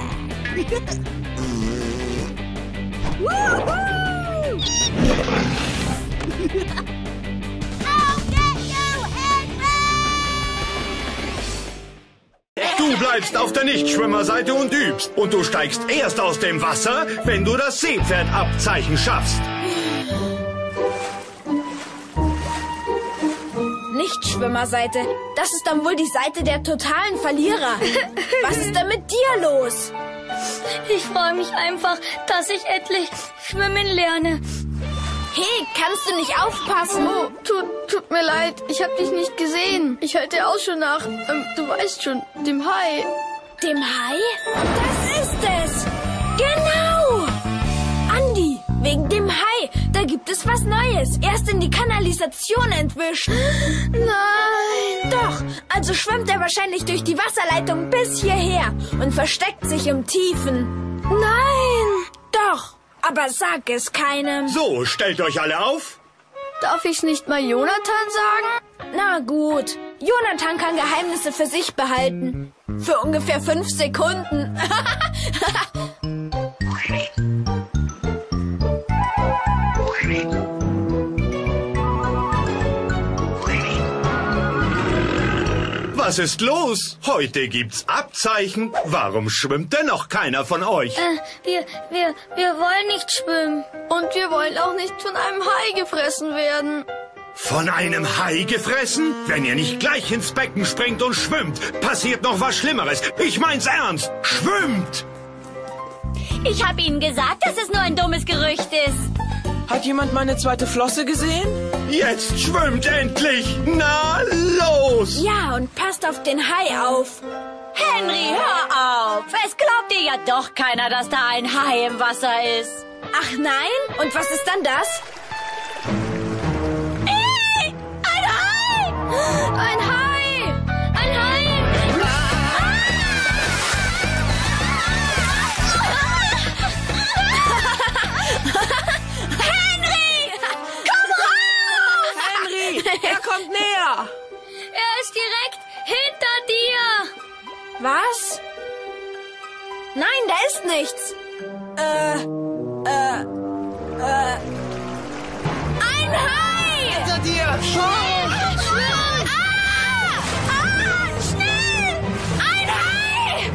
Du bleibst auf der Nichtschwimmerseite und übst. Und du steigst erst aus dem Wasser, wenn du das Seepferdabzeichen schaffst. Nichtschwimmerseite. Das ist dann wohl die Seite der totalen Verlierer. Was ist denn mit dir los? Ich freue mich einfach, dass ich endlich schwimmen lerne. Hey, kannst du nicht aufpassen? Oh, tut mir leid, ich habe dich nicht gesehen. Ich halte auch schon nach, du weißt schon, dem Hai. Dem Hai? Das ist es! Genau! Andi, wegen dem Hai, da gibt es was Neues. Erst in die Kanalisation entwischen. Nein! Doch, also schwimmt er wahrscheinlich durch die Wasserleitung bis hierher und versteckt sich im Tiefen. Nein! Doch, aber sag es keinem. So, stellt euch alle auf. Darf ich's nicht mal Jonathan sagen? Na gut, Jonathan kann Geheimnisse für sich behalten. Für ungefähr 5 Sekunden. Was ist los? Heute gibt's Abzeichen. Warum schwimmt denn noch keiner von euch? Wir wollen nicht schwimmen. Und wir wollen auch nicht von einem Hai gefressen werden. Von einem Hai gefressen? Wenn ihr nicht gleich ins Becken springt und schwimmt, passiert noch was Schlimmeres. Ich mein's ernst. Schwimmt! Ich habe Ihnen gesagt, dass es nur ein dummes Gerücht ist. Hat jemand meine zweite Flosse gesehen? Jetzt schwimmt endlich! Na, los! Ja, und passt auf den Hai auf. Henry, hör auf! Es glaubt dir ja doch keiner, dass da ein Hai im Wasser ist. Ach nein? Und was ist dann das? Ein Hai! Ein Hai! Ein Hai! Henry! Komm raus! Henry, er kommt näher! Er ist direkt hinter dir! Was? Nein, da ist nichts. Ein Hai! Hinter dir! Schnell! Schnell! Ein Hai!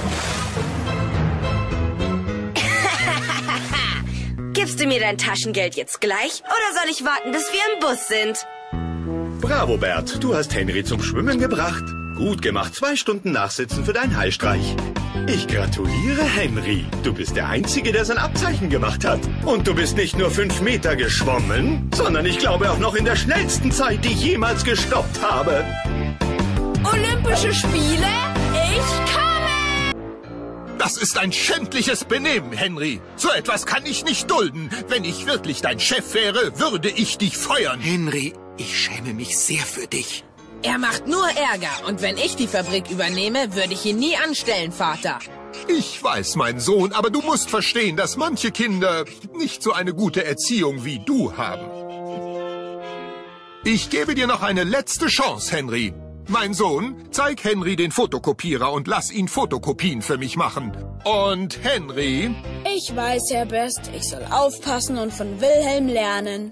Gibst du mir dein Taschengeld jetzt gleich? Oder soll ich warten, bis wir im Bus sind? Bravo, Bert. Du hast Henry zum Schwimmen gebracht. Gut gemacht. 2 Stunden Nachsitzen für deinen Haistreich. Ich gratuliere, Henry. Du bist der Einzige, der sein Abzeichen gemacht hat. Und du bist nicht nur 5 Meter geschwommen, sondern ich glaube auch noch in der schnellsten Zeit, die ich jemals gestoppt habe. Olympische Spiele? Ich komme! Das ist ein schändliches Benehmen, Henry. So etwas kann ich nicht dulden. Wenn ich wirklich dein Chef wäre, würde ich dich feuern. Henry, ich schäme mich sehr für dich. Er macht nur Ärger. Und wenn ich die Fabrik übernehme, würde ich ihn nie anstellen, Vater. Ich weiß, mein Sohn, aber du musst verstehen, dass manche Kinder nicht so eine gute Erziehung wie du haben. Ich gebe dir noch eine letzte Chance, Henry. Mein Sohn, zeig Henry den Fotokopierer und lass ihn Fotokopien für mich machen. Und Henry... Ich weiß, Herr Best, ich soll aufpassen und von Wilhelm lernen.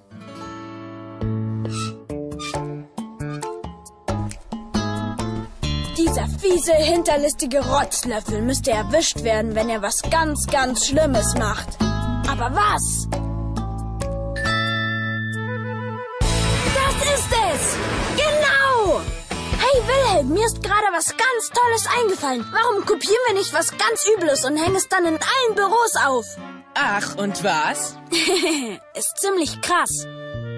Dieser fiese, hinterlistige Rotzlöffel müsste erwischt werden, wenn er was ganz, ganz Schlimmes macht. Aber was? Das ist es! Genau! Hey Wilhelm, mir ist gerade was ganz Tolles eingefallen. Warum kopieren wir nicht was ganz Übles und hängen es dann in allen Büros auf? Ach, und was? Ist ziemlich krass.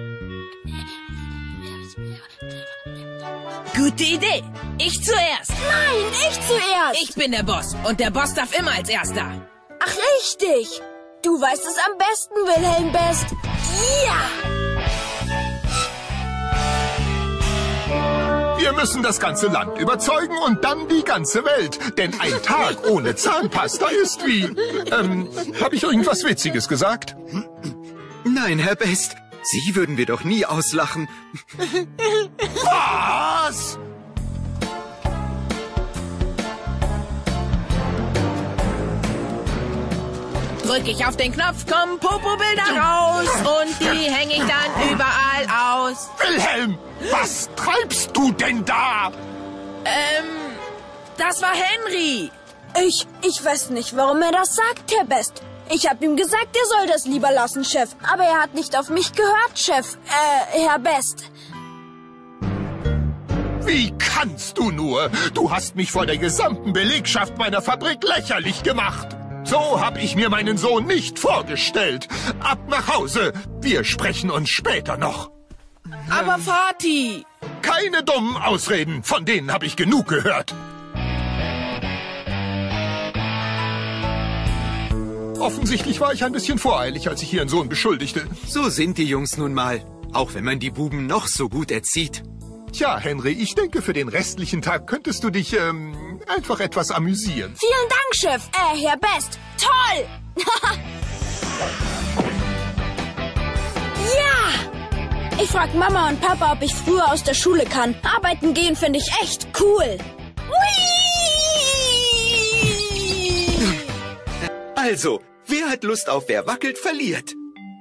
Gute Idee. Ich zuerst. Nein, ich zuerst. Ich bin der Boss. Und der Boss darf immer als Erster. Ach, richtig. Du weißt es am besten, Wilhelm Best. Ja! Wir müssen das ganze Land überzeugen und dann die ganze Welt. Denn ein Tag ohne Zahnpasta ist wie... habe ich irgendwas Witziges gesagt? Nein, Herr Best. Sie würden wir doch nie auslachen. Was? Drück ich auf den Knopf, kommen Popo-Bilder raus und die hänge ich dann überall aus. Wilhelm, was treibst du denn da? Das war Henry. Ich weiß nicht, warum er das sagt, Herr Best. Ich habe ihm gesagt, er soll das lieber lassen, Chef. Aber er hat nicht auf mich gehört, Chef. Herr Best. Wie kannst du nur? Du hast mich vor der gesamten Belegschaft meiner Fabrik lächerlich gemacht. So hab ich mir meinen Sohn nicht vorgestellt. Ab nach Hause. Wir sprechen uns später noch. Aber Vati... Keine dummen Ausreden. Von denen habe ich genug gehört. Offensichtlich war ich ein bisschen voreilig, als ich Ihren Sohn beschuldigte. So sind die Jungs nun mal. Auch wenn man die Buben noch so gut erzieht. Tja, Henry, ich denke, für den restlichen Tag könntest du dich, einfach etwas amüsieren. Vielen Dank, Chef. Herr Best. Toll! Ja! Ich frag Mama und Papa, ob ich früher aus der Schule kann. Arbeiten gehen finde ich echt cool. Also, wer hat Lust auf Wer wackelt, verliert?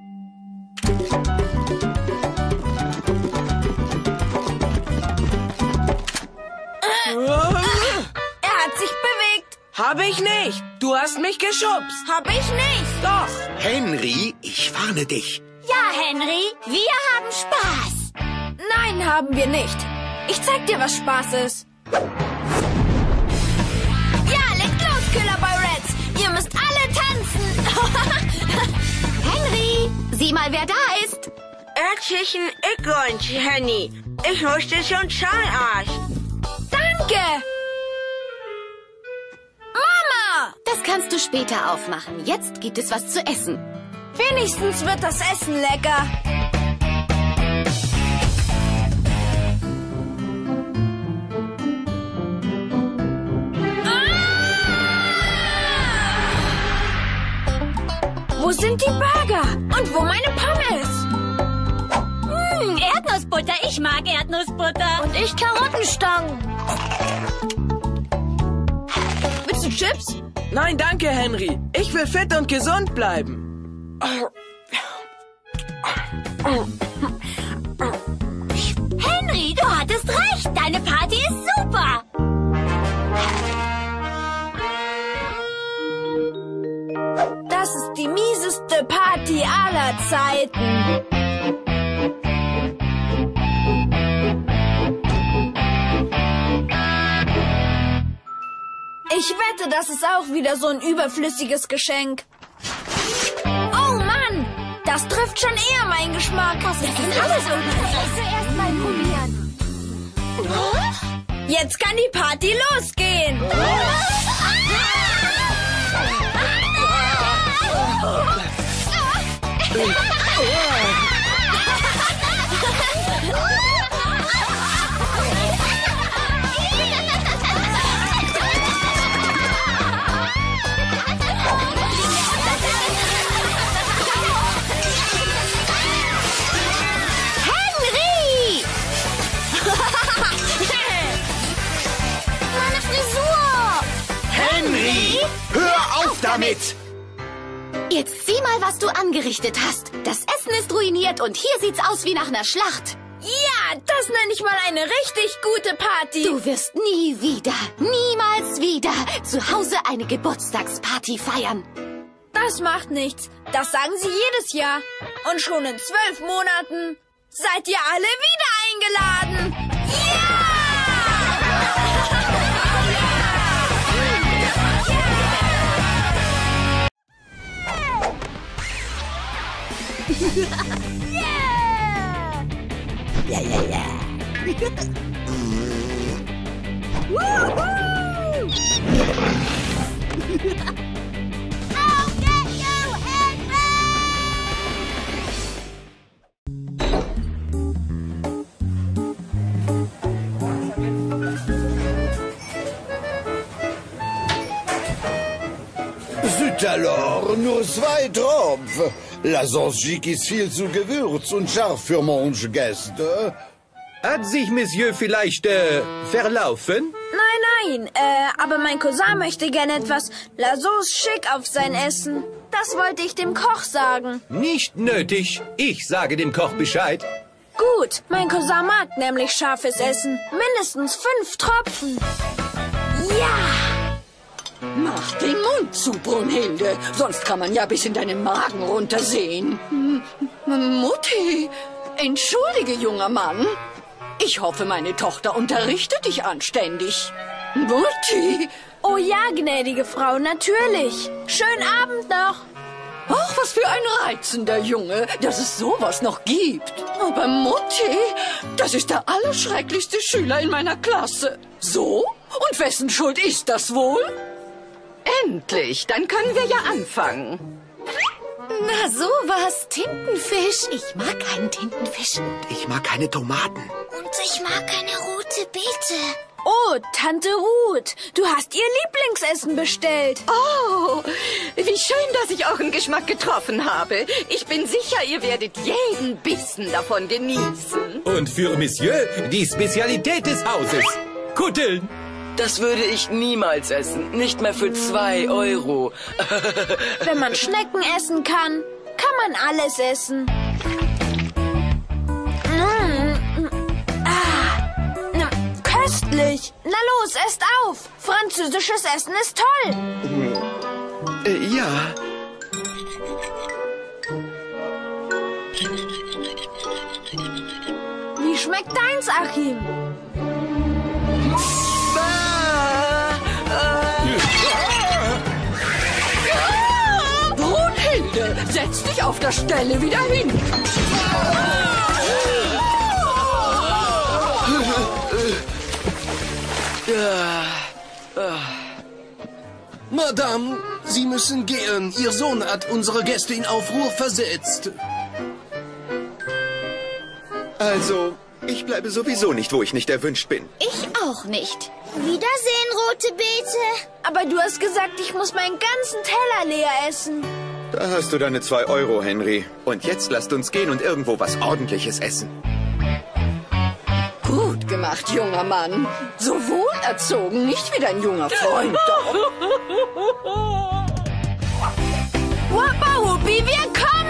Er hat sich bewegt. Hab ich nicht. Du hast mich geschubst. Hab ich nicht. Doch. Henry, ich warne dich. Ja, Henry, wir haben Spaß. Nein, haben wir nicht. Ich zeig dir, was Spaß ist. Ja, legt los, Killerboy Reds. Ihr müsst alle tanzen. Henry, sieh mal, wer da ist. Herzlichen Glückwunsch, Henny. Ich wusste schon Zahnarzt. Danke. Mama! Das kannst du später aufmachen. Jetzt gibt es was zu essen. Wenigstens wird das Essen lecker. Wo sind die Burger? Und wo meine Pommes? Erdnussbutter. Ich mag Erdnussbutter. Und ich Karottenstangen. Willst du Chips? Nein, danke, Henry. Ich will fit und gesund bleiben. Henry, du hattest recht. Deine Party ist super. Das ist die mieseste Party aller Zeiten. Ich wette, das ist auch wieder so ein überflüssiges Geschenk. Oh Mann, das trifft schon eher meinen Geschmack. Das ist alles ungesund. Zuerst mal probieren. Jetzt kann die Party losgehen. Henry! Meine Frisur! Henry, hör auf damit! Jetzt sieh mal, was du angerichtet hast. Das Essen ist ruiniert und hier sieht's aus wie nach einer Schlacht. Ja, das nenne ich mal eine richtig gute Party. Du wirst nie wieder, niemals wieder zu Hause eine Geburtstagsparty feiern. Das macht nichts. Das sagen sie jedes Jahr. Und schon in 12 Monaten seid ihr alle wieder eingeladen. Ja, ja, ja. I'll get you, Henry! Zut alors, nur 2 Tropfen. La sauce chic ist viel zu gewürzt und scharf für manche Gäste. Hat sich Monsieur vielleicht, verlaufen? Nein, aber mein Cousin möchte gerne etwas La Sauce Chic auf sein Essen. Das wollte ich dem Koch sagen. Nicht nötig. Ich sage dem Koch Bescheid. Gut, mein Cousin mag nämlich scharfes Essen. Mindestens 5 Tropfen. Ja! Mach den Mund zu, Brunhilde. Sonst kann man ja bis in deinen Magen runtersehen. Mutti, entschuldige, junger Mann. Ich hoffe, meine Tochter unterrichtet dich anständig. Mutti! Oh ja, gnädige Frau, natürlich. Schönen Abend noch. Ach, was für ein reizender Junge, dass es sowas noch gibt. Aber Mutti, das ist der allerschrecklichste Schüler in meiner Klasse. So? Und wessen Schuld ist das wohl? Endlich, dann können wir ja anfangen. Na sowas, Tintenfisch. Ich mag keinen Tintenfisch. Ich mag keine Tomaten. Und ich mag eine rote Beete. Oh, Tante Ruth, du hast ihr Lieblingsessen bestellt. Oh, wie schön, dass ich euren Geschmack getroffen habe. Ich bin sicher, ihr werdet jeden Bissen davon genießen. Und für Monsieur die Spezialität des Hauses. Kutteln. Das würde ich niemals essen. Nicht mehr für 2 Euro. Wenn man Schnecken essen kann, kann man alles essen. Köstlich. Na los, esst auf. Französisches Essen ist toll. Ja. Wie schmeckt deins, Achim? Brunhilde, setz dich auf der Stelle wieder hin. Madame, Sie müssen gehen. Ihr Sohn hat unsere Gäste in Aufruhr versetzt. Also, ich bleibe sowieso nicht, wo ich nicht erwünscht bin. Ich auch nicht. Wiedersehen, rote Beete. Aber du hast gesagt, ich muss meinen ganzen Teller leer essen. Da hast du deine 2 Euro, Henry. Und jetzt lasst uns gehen und irgendwo was Ordentliches essen. Gut gemacht, junger Mann. So wohlerzogen, nicht wie dein junger Freund. Wappa Wuppi, wir kommen!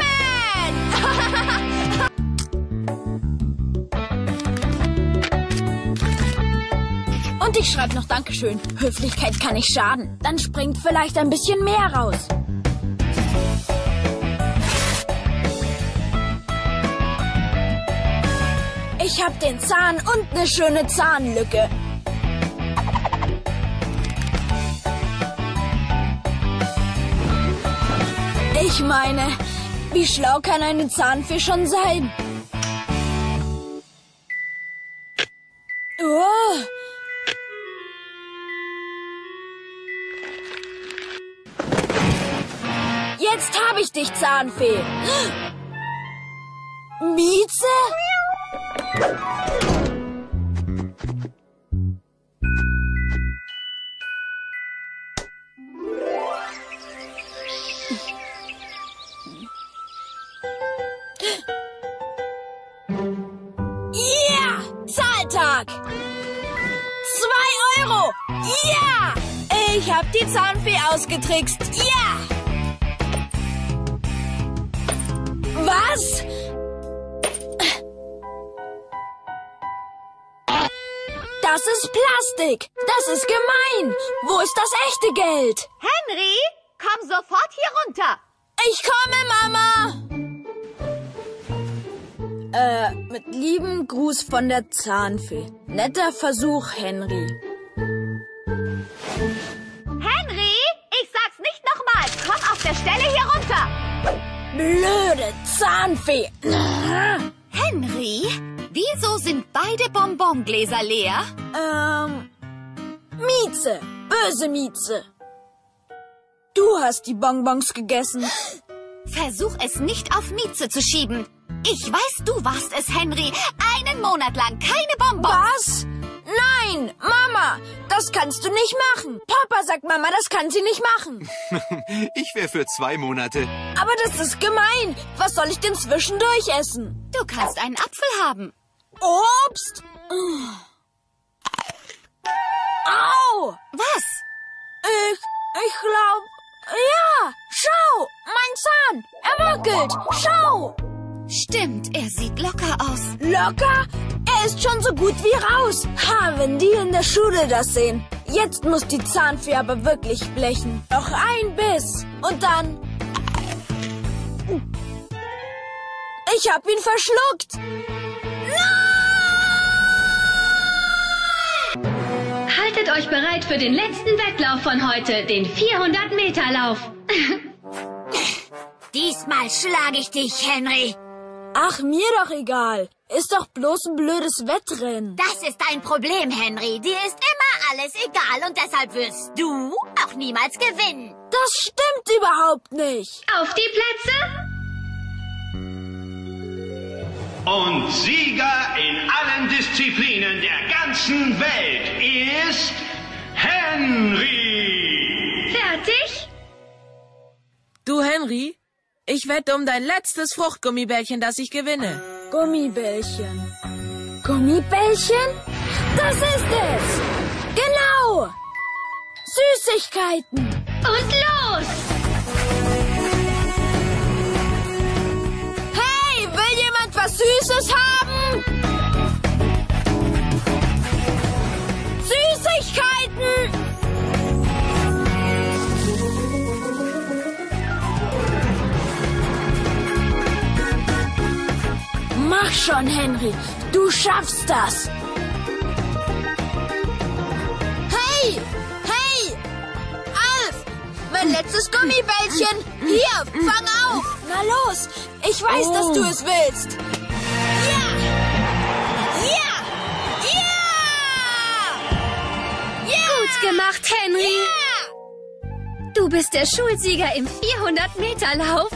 Und ich schreibe noch Dankeschön. Höflichkeit kann nicht schaden. Dann springt vielleicht ein bisschen mehr raus. Ich hab den Zahn und eine schöne Zahnlücke. Ich meine, wie schlau kann eine Zahnfee schon sein? Oh. Jetzt habe ich dich, Zahnfee. Mieze? Ja! Zahltag! 2 Euro! Ja! Ich hab die Zahnfee ausgetrickst. Ja! Was? Das ist Plastik. Das ist gemein. Wo ist das echte Geld? Henry, komm sofort hier runter. Ich komme, Mama. Mit liebem Gruß von der Zahnfee. Netter Versuch, Henry. Henry, ich sag's nicht nochmal. Komm auf der Stelle hier runter. Blöde Zahnfee. Henry, wieso sind beide Bonbongläser leer? Mieze. Böse Mieze. Du hast die Bonbons gegessen. Versuch es nicht auf Mieze zu schieben. Ich weiß, du warst es, Henry. 1 Monat lang keine Bonbons. Was? Nein, Mama, das kannst du nicht machen. Papa sagt Mama, das kann sie nicht machen. Ich wäre für 2 Monate. Aber das ist gemein. Was soll ich denn zwischendurch essen? Du kannst einen Apfel haben. Obst? Au! Was? Ich glaube... Ja, schau, mein Zahn. Er wackelt. Schau. Stimmt, er sieht locker aus. Locker? Er ist schon so gut wie raus. Wenn die in der Schule das sehen. Jetzt muss die Zahnfee aber wirklich blechen. Noch ein Biss. Und dann... Ich hab ihn verschluckt. Haltet euch bereit für den letzten Wettlauf von heute, den 400-Meter-Lauf. Diesmal schlage ich dich, Henry. Ach, mir doch egal. Ist doch bloß ein blödes Wettrennen. Das ist dein Problem, Henry. Dir ist immer alles egal und deshalb wirst du auch niemals gewinnen. Das stimmt überhaupt nicht. Auf die Plätze. Und Sieger in allen Disziplinen der ganzen Welt ist Henry. Fertig? Du, Henry, ich wette um dein letztes Fruchtgummibällchen, dass ich gewinne. Gummibällchen. Gummibällchen? Das ist es! Genau! Süßigkeiten! Und los! Hey, will jemand was Süßes haben? Süßigkeiten! Mach schon, Henry. Du schaffst das. Hey! Hey! Alf! Mein letztes Gummibällchen! Hier, fang auf! Na los! Ich weiß, dass du es willst. Ja! Ja! Ja! Ja! Gut gemacht, Henry. Ja! Du bist der Schulsieger im 400-Meter-Lauf.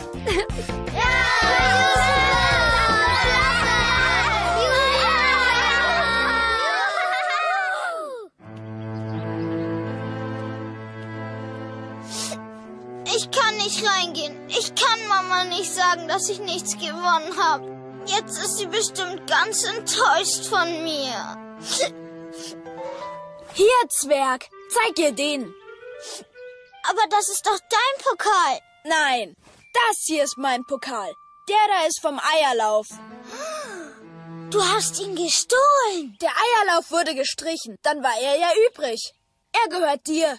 Ich kann nicht reingehen. Ich kann Mama nicht sagen, dass ich nichts gewonnen habe. Jetzt ist sie bestimmt ganz enttäuscht von mir. Hier, Zwerg, zeig ihr den. Aber das ist doch dein Pokal. Nein, das hier ist mein Pokal. Der da ist vom Eierlauf. Du hast ihn gestohlen. Der Eierlauf wurde gestrichen. Dann war er ja übrig. Er gehört dir.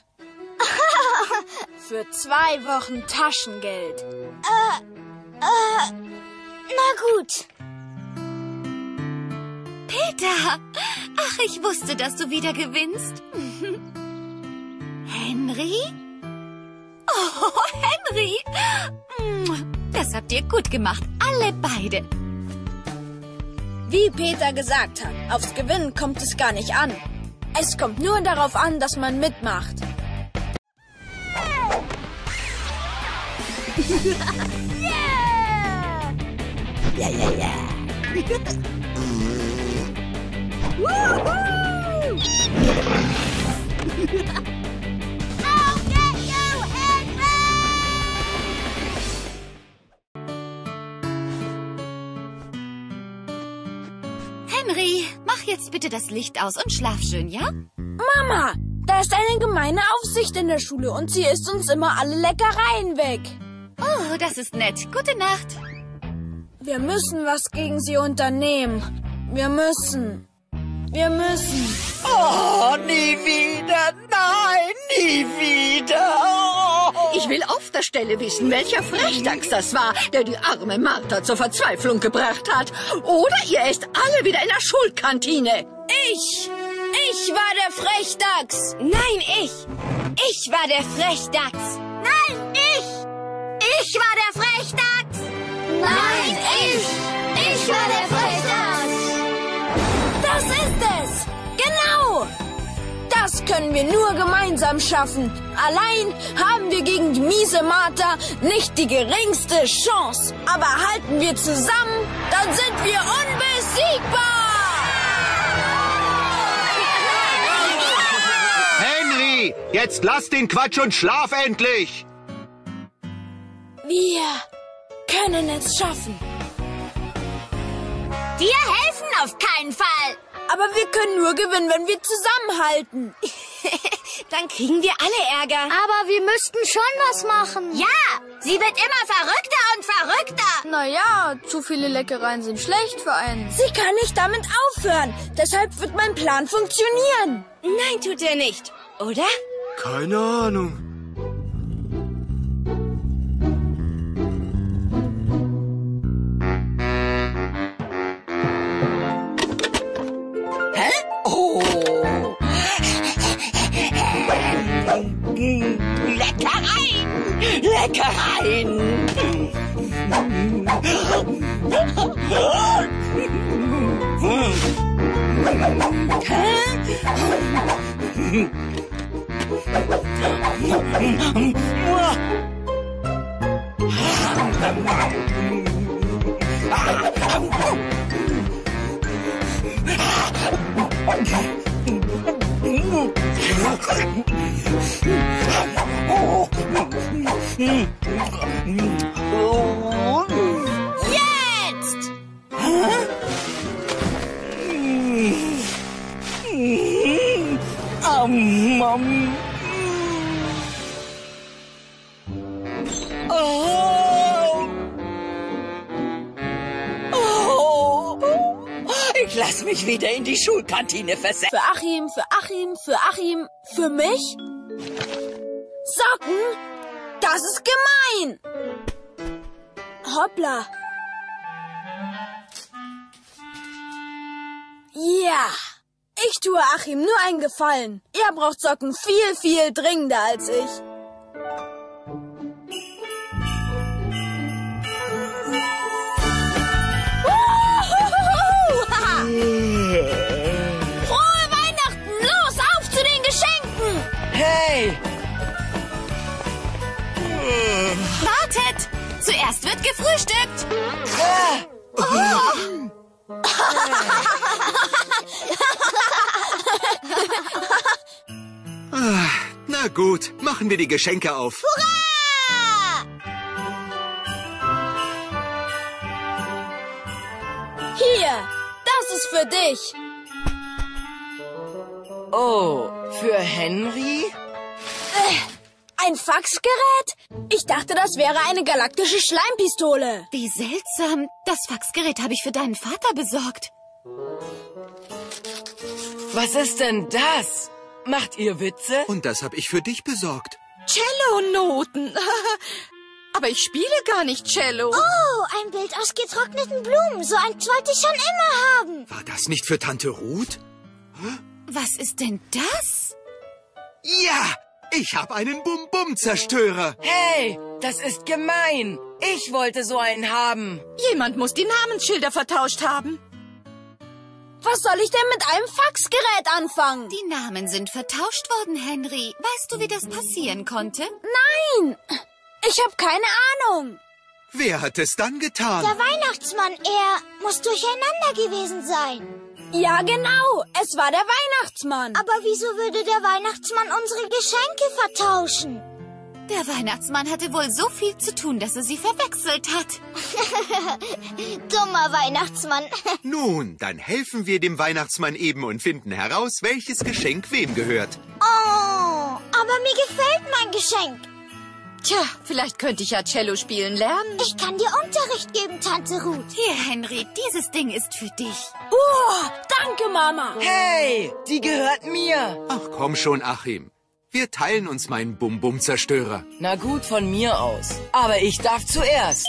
Für 2 Wochen Taschengeld. Na gut. Peter! Ach, ich wusste, dass du wieder gewinnst. Henry? Oh, Henry! Das habt ihr gut gemacht, alle beide. Wie Peter gesagt hat, aufs Gewinnen kommt es gar nicht an. Es kommt nur darauf an, dass man mitmacht. Ja, ja, ja. Henry, mach jetzt bitte das Licht aus und schlaf schön, ja? Mama, da ist eine gemeine Aufsicht in der Schule und sie isst uns immer alle Leckereien weg. Oh, das ist nett. Gute Nacht. Wir müssen was gegen sie unternehmen. Wir müssen. Oh, nie wieder. Nein, nie wieder. Oh. Ich will auf der Stelle wissen, welcher Frechdachs das war, der die arme Martha zur Verzweiflung gebracht hat. Oder ihr esst alle wieder in der Schulkantine. Ich war der Frechdachs. Nein, ich war der Frechdachs. Nein, ich war der Frechdachs. Nein, ich war der Frechdachs. Das ist es. Genau. Das können wir nur gemeinsam schaffen. Allein haben wir gegen die miese Martha nicht die geringste Chance. Aber halten wir zusammen, dann sind wir unbesiegbar. Henry, jetzt lass den Quatsch und schlaf endlich! Wir können es schaffen. Wir helfen auf keinen Fall. Aber wir können nur gewinnen, wenn wir zusammenhalten. Dann kriegen wir alle Ärger. Aber wir müssten schon was machen. Ja, sie wird immer verrückter und verrückter. Naja, zu viele Leckereien sind schlecht für einen. Sie kann nicht damit aufhören. Deshalb wird mein Plan funktionieren. Nein, tut er nicht. Oder? Keine Ahnung. Hä? Oh. Leckereien! Jetzt! Ich lass mich wieder in die Schulkantine versetzen. Für Achim, für Achim, für Achim, für mich? Socken? Das ist gemein! Hoppla! Ja, ich tue Achim nur einen Gefallen. Er braucht Socken viel, viel dringender als ich. Frohe Weihnachten! Los, auf zu den Geschenken! Hey! Wartet! Zuerst wird gefrühstückt. Na gut, machen wir die Geschenke auf. Hurra! Hier, das ist für dich. Oh, für Henry? Ein Faxgerät? Ich dachte, das wäre eine galaktische Schleimpistole. Wie seltsam. Das Faxgerät habe ich für deinen Vater besorgt. Was ist denn das? Macht ihr Witze? Und das habe ich für dich besorgt. Cello-Noten. Aber ich spiele gar nicht Cello. Oh, ein Bild aus getrockneten Blumen. So eins wollte ich schon immer haben. War das nicht für Tante Ruth? Was ist denn das? Ja, ich habe einen Bum-Bum-Zerstörer. Hey, das ist gemein. Ich wollte so einen haben. Jemand muss die Namensschilder vertauscht haben. Was soll ich denn mit einem Faxgerät anfangen? Die Namen sind vertauscht worden, Henry. Weißt du, wie das passieren konnte? Nein, ich habe keine Ahnung. Wer hat es dann getan? Der Weihnachtsmann, er muss durcheinander gewesen sein. Ja, genau, es war der Weihnachtsmann. Aber wieso würde der Weihnachtsmann unsere Geschenke vertauschen? Der Weihnachtsmann hatte wohl so viel zu tun, dass er sie verwechselt hat. Dummer Weihnachtsmann. Nun, dann helfen wir dem Weihnachtsmann eben und finden heraus, welches Geschenk wem gehört. Oh, aber mir gefällt mein Geschenk. Tja, vielleicht könnte ich ja Cello spielen lernen. Ich kann dir Unterricht geben, Tante Ruth. Hier, Henry, dieses Ding ist für dich. Oh, danke, Mama. Hey, die gehört mir. Ach komm schon, Achim. Wir teilen uns meinen Bum-Bum-Zerstörer. Na gut, von mir aus. Aber ich darf zuerst.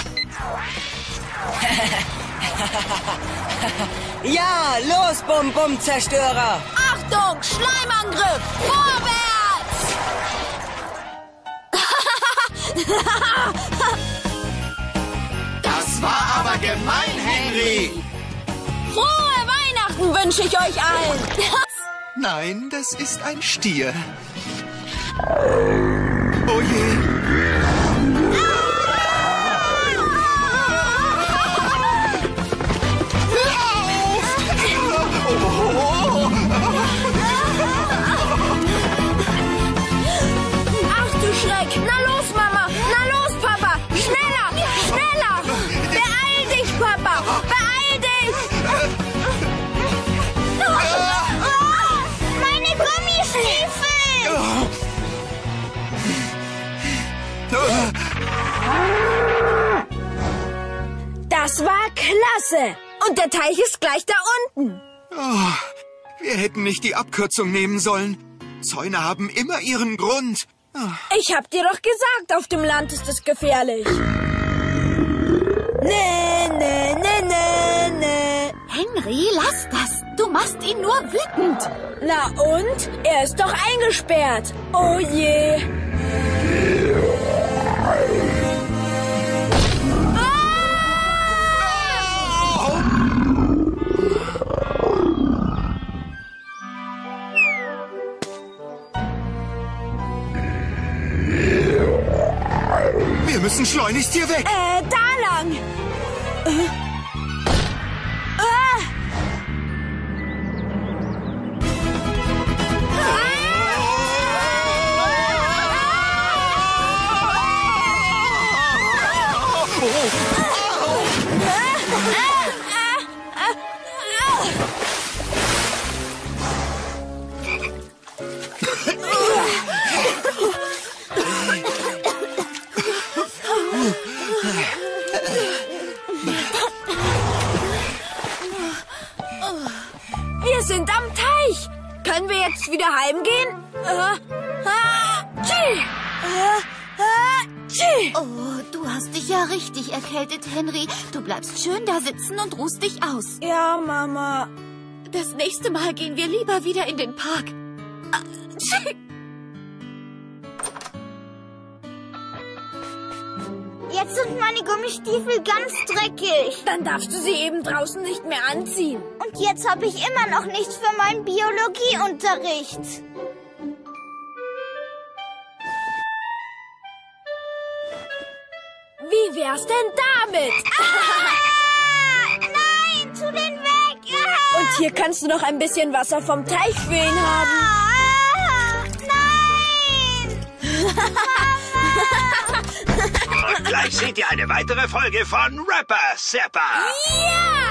Ja, los, Bum-Bum-Zerstörer. Achtung, Schleimangriff. Vorwärts! Das war aber gemein, Henry. Frohe Weihnachten wünsche ich euch allen. Nein, das ist ein Stier. Oh je. Ach du Schreck. Na los, Mama. Na los, Papa. Schneller, schneller. Beeil dich, Papa. Beeil dich. Meine Gummistiefel. Das war klasse. Und der Teich ist gleich da unten. Oh, wir hätten nicht die Abkürzung nehmen sollen. Zäune haben immer ihren Grund. Ich hab dir doch gesagt, auf dem Land ist es gefährlich. Nee, nee, nee, nee, nee. Henry, lass das. Du machst ihn nur wütend. Na und? Er ist doch eingesperrt. Oh je. Wir müssen schleunigst hier weg. Da lang. Wir sind am Teich. Können wir jetzt wieder heimgehen? Oh, du hast dich ja richtig erkältet, Henry. Du bleibst schön da sitzen und ruhst dich aus. Ja, Mama. Das nächste Mal gehen wir lieber wieder in den Park. Jetzt sind meine Gummistiefel ganz dreckig. Dann darfst du sie eben draußen nicht mehr anziehen. Und jetzt habe ich immer noch nichts für meinen Biologieunterricht. Wie wär's denn damit? Nein, tu den weg! Und hier kannst du noch ein bisschen Wasser vom Teich für ihn haben. Nein! Und gleich seht ihr eine weitere Folge von Rapper Zapper. Ja!